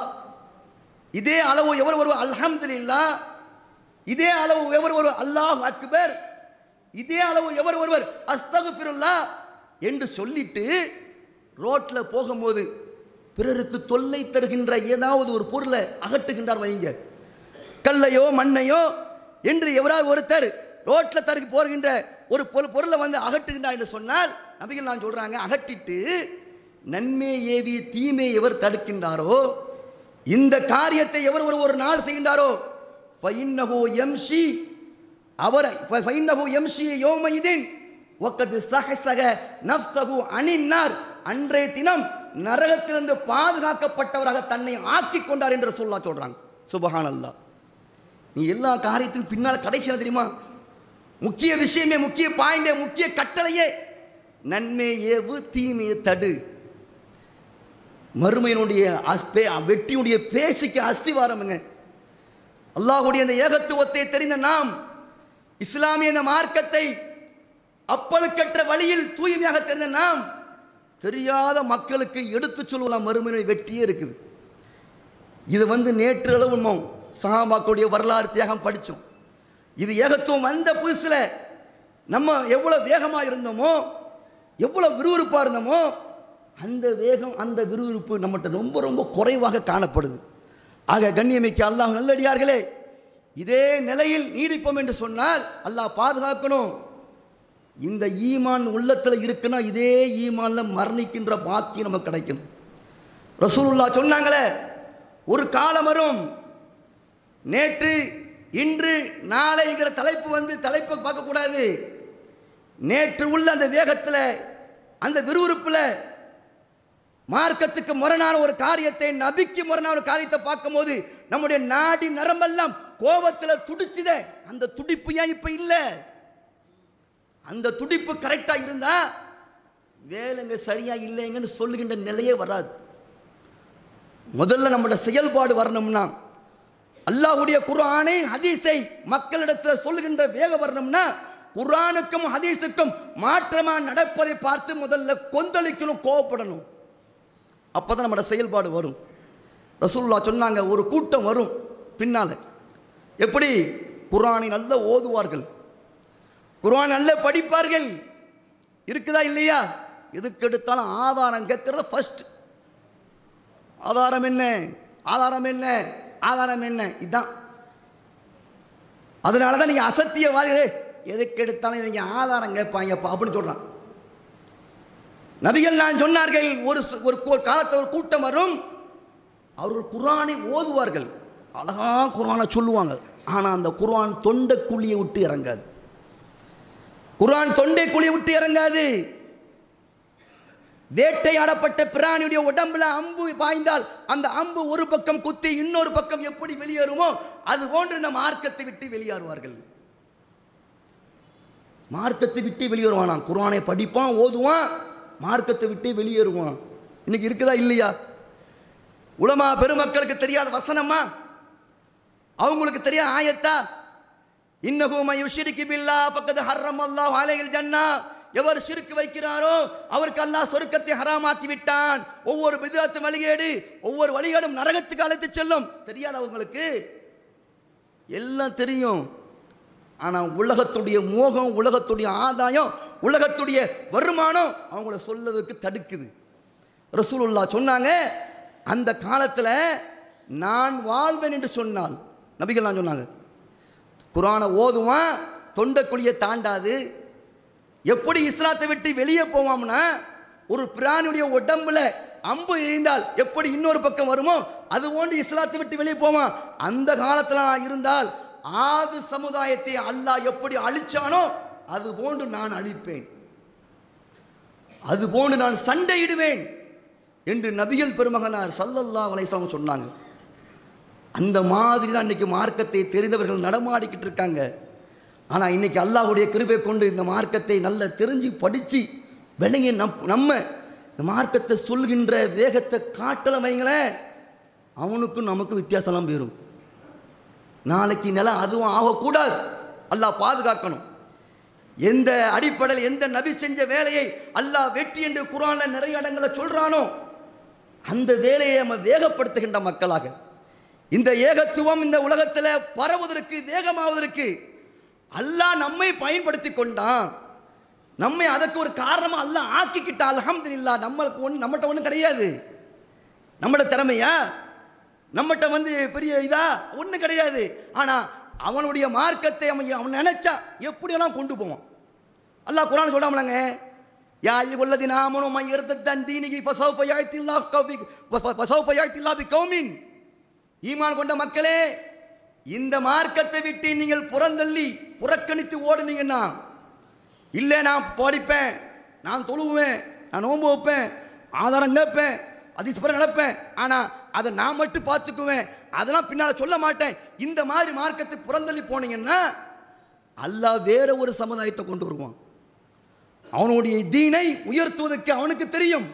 இதே அளவு எவர் ஒருவர் அல்ஹம்துலில்லாஹ், இதே அளவு எவர் ஒருவர் அல்லாஹ் அக்பர், இதே அளவு எவர் ஒருவர் அஸ்தக்ஃபிருல்லாஹ் என்று சொல்லிட்டு ரோட்ல போகும்போது பிறருக்கு தொல்லை தருகின்ற ஏதாவது ஒரு பொருளை அகற்றுகின்றார் வைங்க, கல்லையோ மண்ணையோ என்று எவராவது ஒருத்தர் ரோட்ல தருக்கு போகின்ற ஒரு பொருளை வந்து அகற்றுகின்றார் என்று சொன்னால் நபிகள் நான் சொல்றாங்க, அகற்றிட்டு நன்மை ஏவி தீமை எவர் தடுக்கின்றாரோ, இந்த காரியத்தை எவர் ஒரு நாள் செய்கின்றாரோ, ஃபைன்னஹு யம்ஷி, அவர் ஃபைன்னஹு யம்ஷி யௌமஇதின் வகத் ஸஹஸக நஃப்ஸஹு அனின்னார், அன்றைய தினம் நரகத்திலிருந்து பாதுகாக்கப்பட்டவராக தன்னை ஆக்கிக் கொண்டார் என்று சொல்றாங்க. சுப்ஹானல்லாஹ். நீ எல்லா காரியத்துக்கும் பின்னால் கடைசியாக தெரியுமா முக்கிய விஷயமே, முக்கிய பாயிண்டே, முக்கிய கட்டளையே நன்மை ஏவு, தீமையை தடு. மறுமையினுடைய வெற்றியுடைய பேசிக்கு அஸ்திவாரமுங்க. அல்லாஹ்வுடைய இந்த ஏகத்துவத்தை தெரிந்த நாம், இஸ்லாமிய இந்த மார்க்கத்தை அப்பழுக்கற்ற வழியில் தூய்மையாக தெரிந்த நாம், தெரியாத மக்களுக்கு எடுத்து சொல்லலாம் மறுமையினுடைய வெற்றியே இருக்குது. இது நேற்று அளவு சஹாபாக்களுடைய வரலாறு தியாகம் படித்தோம். இது ஏகத்துவம் வந்த புதுசில் நம்ம எவ்வளோ வேகமாக இருந்தோமோ, எவ்வளோ விறுவிறுப்பாக இருந்தோமோ, அந்த வேகம், அந்த விறுவிறுப்பு நம்மகிட்ட ரொம்ப ரொம்ப குறைவாக காணப்படுது. ஆக கண்ணியமிக்க அல்லாஹ் நல்லடியார்களே, இதே நிலையில் நீடிப்போம் என்று சொன்னால் அல்லாஹ் பாதுகாக்கணும். இந்த ஈமான் உள்ளத்தில் இருக்குன்னா இதே ஈமான்ல மரணிக்கின்ற பாக்கியம் நமக்கு கிடைக்கும். ரசூலுல்லாஹ் சொன்னாங்களே, ஒரு காலம் வரும், நேற்று இன்று நாளைங்கிற தலைப்பை பார்க்கக்கூடாது. நேற்று உள்ள அந்த வேகத்தில், அந்த விறுவிறுப்பில், மார்க்கத்துக்கு முரணான ஒரு காரியத்தை, நபிக்கு முரணான ஒரு காரியத்தை பார்க்கும்போது நம்முடைய நாடி நரம்பெல்லாம் கோபத்தில் துடிச்சுதே, அந்த துடிப்பு ஏன் இப்ப இல்லை? அந்த துடிப்பு கரெக்டா இருந்தா வேலைங்க சரியா இல்லைங்கன்னு சொல்லுகின்ற நிலையே வராது. முதல்ல நம்முடைய செயல்பாடு வரணும்னா, அல்லாஹ்வுடைய குர்ஆனை ஹதீஸை மக்களிடத்தில் சொல்லுகின்ற வேகம் வரணும்னா, குர்ஆனுக்கும் ஹதீஸுக்கும் மாற்றமா நடப்பதை பார்த்து முதல்ல கொந்தளிக்கணும், கோபப்படணும். அப்பதான் நம்முடைய செயல்பாடு வரும். ரசூலுல்லாஹ் சொன்னாங்க, ஒரு கூட்டம் வரும் பின்னால. எப்படி? குர்ஆனை நல்ல ஓதுவார்கள், குர்ஆன் நல்ல படிப்பார்கள். இருக்குதா இல்லையா? எதுக்கு எடுத்தாலும் ஆதாரம் கேட்கறது ஃபர்ஸ்ட். ஆதாரம் என்ன, ஆதாரம் என்ன, ஆதாரம் என்ன, இதுதான். அதனால தான் நீங்க அசத்தியவாதிகளே எதுக்கு எடுத்தாலும் நீங்க ஆதாரம் கேட்பாங்கப்பா அப்படின்னு சொல்றான். நபிகள் நான் சொன்னார்கள், ஒரு காலத்தில் ஒரு கூட்டம் வரும், அவர்கள் குர்ஆனை ஓதுவார்கள், அழகா குர்ஆனை சொல்லுவாங்க. ஆனால் அந்த குர்ஆன் தொண்டை குழியை விட்டு இறங்காது. குர்ஆன் தொண்டை குழி விட்டு இறங்காது. வேட்டையாடப்பட்ட பிராணியுடைய உடம்புல அம்பு பாய்ந்தால் அந்த அம்பு ஒரு பக்கம் குத்தி இன்னொரு பக்கம் எப்படி வெளியேறுமோ அது போன்று நம்ம மார்க்கத்தை விட்டு வெளியேறுவார்கள். மார்க்கத்தை விட்டு வெளியேறுவானா? குர்ஆனை படிப்பான், ஓதுவான், மார்க்கத்தை விட்டு வெளியேறுவான். இன்னைக்கு இருக்குதா இல்லையா? உலமா பெருமக்களுக்கு தெரியாத வசனமா? அவங்களுக்கு தெரியாத ஆயத்தா? இன்னஹு மன் யுஷ்ரிக் பில்லாஹ் ஃபக்கத் ஹர்ரமல்லாஹு அலைஹில் ஜன்னah. எவர் ஷிர்க் வைக்கிறாரோ அவருக்கு அல்லாஹ் சொர்க்கத்தை ஹராமாக்கி விட்டான். ஒவ்வொரு பித்அத் வழிகேடு, ஒவ்வொரு வழிகேடும் நரகத்துக்கு அழைத்து செல்லும். தெரியாது அவங்களுக்கு? எல்லாம் தெரியும். ஆனால் உலகத்துடைய மோகம், உலகத்துடைய ஆதாயம், உலகத்துடைய வருமானம் அவங்கள சொல்லதுக்கு தடுக்குது. ரசூலுல்லாஹ் சொன்னாங்க, அந்த காலத்தில் நான் வாழ்வேன் என்று சொன்னால், நபிகள்லாம் சொன்னாங்க, குர்ஆனை ஓதுவான், தொண்டக்குழியை தாண்டாது. எப்படி இஸ்லாத்தை விட்டு வெளியே போவாம்னா, ஒரு பிராணியுடைய உடம்புல அம்பு எறிந்தால் எப்படி இன்னொரு பக்கம் வருமோ அது போன்று இஸ்லாத்தை விட்டு வெளியே போவான். அந்த காலத்தில் நான் இருந்தால் ஆது சமுதாயத்தை அல்லாஹ் எப்படி அழிச்சானோ அது போன்று நான் அழிப்பேன், அது போன்று நான் சண்டையிடுவேன் என்று நபிகள் பெருமகனார் ஸல்லல்லாஹு அலைஹி வஸல்லம் சொன்னாங்க. அந்த மாதிரி தான் இன்னைக்கு மார்க்கத்தை தெரிந்தவர்கள் நடமாடிக்கிட்டு இருக்காங்க. ஆனால் இன்னைக்கு அல்லாஹ்வுடைய கிருபை கொண்டு இந்த மார்க்கத்தை நல்லா தெரிஞ்சு படித்து விளங்கி நம்ம இந்த மார்க்கத்தை சொல்கின்ற வேகத்தை காட்டல வைங்களேன், அவனுக்கும் நமக்கும் வித்தியாசம்லாம் போயிடும். நாளைக்கு நிலம் அதுவும் ஆகக்கூடாது. அல்லாஹ் பாதுகாக்கணும். எந்த அடிப்படையில் எந்த நபி செஞ்ச வேலையை அல்லாஹ் வெற்றி என்று குர்ஆனில் நிறைய இடங்களை சொல்றானோ அந்த வேலையை நம்ம வேகப்படுத்துகின்ற மக்களாக, இந்த ஏகத்துவம் இந்த உலகத்தில் பரவுவதற்கு, வேகமாவதற்கு அல்லாஹ் நம்மை பயன்படுத்தி கொண்டான். நம்மை அதற்கு ஒரு காரணமாக அல்லாஹ் ஆக்கிக்கிட்டா. அல்ஹம்துலில்லாஹ். நம்மகிட்ட ஒன்றும் கிடையாது. நம்மளோட திறமையா, நம்மகிட்ட பெரிய இதா ஒன்றும் கிடையாது. ஆனால் அவனுடைய மார்க்கத்தை அவன் நினைச்சா எப்படியெல்லாம் கொண்டு போவான். அல்லாஹ் குர்ஆன் சொல்றாமலங்க, யா அய்யுஹல்லதீன ஆமனூ மன் யர்தத்த அன் தீனிஹி ஃபஸௌஃப யஅத்தில்லாஹு பிகௌமின். ஈமான் கொண்ட மக்களே, இந்த மார்க்கத்தை விட்டு நீங்கள் புறந்தள்ளி புறக்கணித்து ஓடுனீங்கன்னா, இல்லை நான் படிப்பேன், நான் தொழுவேன், நான் நோன்பு வைப்பேன், ஆதாரம் கேட்பேன், அதிச பிறகு நடப்பேன், ஆனால் அதை நான் மட்டும் பார்த்துக்குவேன், அதெல்லாம் பின்னால் சொல்ல மாட்டேன், இந்த மாதிரி மார்க்கத்தை புறந்தள்ளி போனீங்கன்னா அல்லாஹ் வேற ஒரு சமுதாயத்தை கொண்டு வருவான். அவனுடைய தீனை உயர்த்துவதற்கு அவனுக்கு தெரியும்.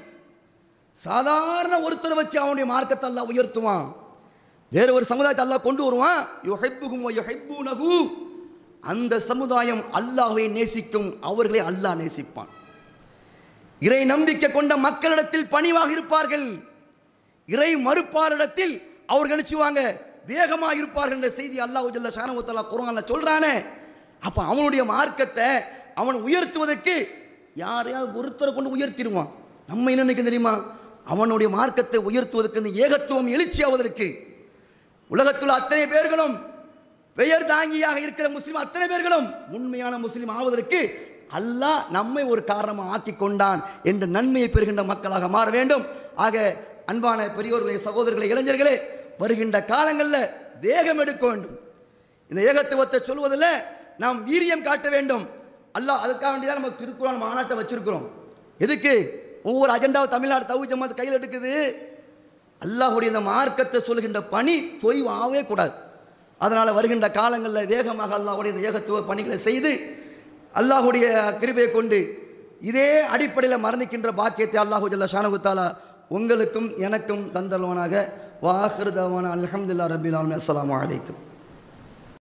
சாதாரண ஒருத்தரை வச்சு அவனுடைய மார்க்கத்தை அல்லாஹ் உயர்த்துவான். வேற ஒரு சமுதாயத்தை அல்லாஹ் கொண்டு வருவான். யுஹிப்புஹும் வ யுஹிப்பூனஹு. அந்த சமுதாயம் அல்லாஹ்வை நேசிக்கும், அவர்களை அல்லாஹ் நேசிப்பான். இறை நம்பிக்கை கொண்ட மக்களிடத்தில் பணிவாக இருப்பார்கள், இறை மறுப்பாரிடத்தில் அவர்கள் நினைச்சுவாங்க வேகமாக இருப்பார்கள் என்ற செய்தி அல்லாஹ் ஜல்ல ஷானஹு வ தஆலா குர்ஆன்ல சொல்றானே. அப்ப அவனுடைய மார்க்கத்தை அவன் உயர்த்துவதற்கு யாரையாவது ஒருத்தரை கொண்டு உயர்த்திடுவான். நம்ம என்ன நினைக்க தெரியுமா? அவனுடைய மார்க்கத்தை உயர்த்துவதற்கு, இந்த ஏகத்துவம் எழுச்சியாவதற்கு உலகத்தில் அத்தனை பேர்களும், பெயர் தாங்கியாக இருக்கிற முஸ்லீம் அத்தனை பேர்களும் உண்மையான முஸ்லீம் ஆவதற்கு அல்லாஹ் நம்மை ஒரு காரணமாக ஆக்கி கொண்டான் என்ற நன்மையை பெறுகின்ற மக்களாக மாற வேண்டும். ஆக அன்பான பெரியோர்களே, சகோதரர்களே, இளைஞர்களே, வருகின்ற காலங்களில் வேகம் எடுக்க வேண்டும். இந்த ஏகத்துவத்தை சொல்வதில் நாம் வீரியம் காட்ட வேண்டும். அல்லாஹ் அதுக்காக வேண்டியதான் நம்ம திருக்குர்ஆன் மாநாட்டை வச்சிருக்கிறோம். எதுக்கு? ஒவ்வொரு அஜெண்டாவை தமிழ்நாடு தௌஹீத் ஜமாத் கையில் எடுக்குது. அல்லாஹ்வுடைய இந்த மார்க்கத்தை சொல்கின்ற பணி தொய்வாகவே கூடாது. அதனால் வருகின்ற காலங்களில் வேகமாக அல்லாஹ்வுடைய இந்த ஏகத்துவ பணிகளை செய்து அல்லாஹ்வுடைய கிருபையை கொண்டு இதே அடிப்படையில் மரணிக்கின்ற பாக்கியத்தை அல்லாஹ் ஜல்ல ஷானஹு வ தஆலா உங்களுக்கும் எனக்கும் தந்தல்வானாக. வாஹிரு தஅவானா அல்ஹம்துலில்லாஹி ரப்பில் ஆலமீன். அஸ்ஸலாமு அலைக்கும்.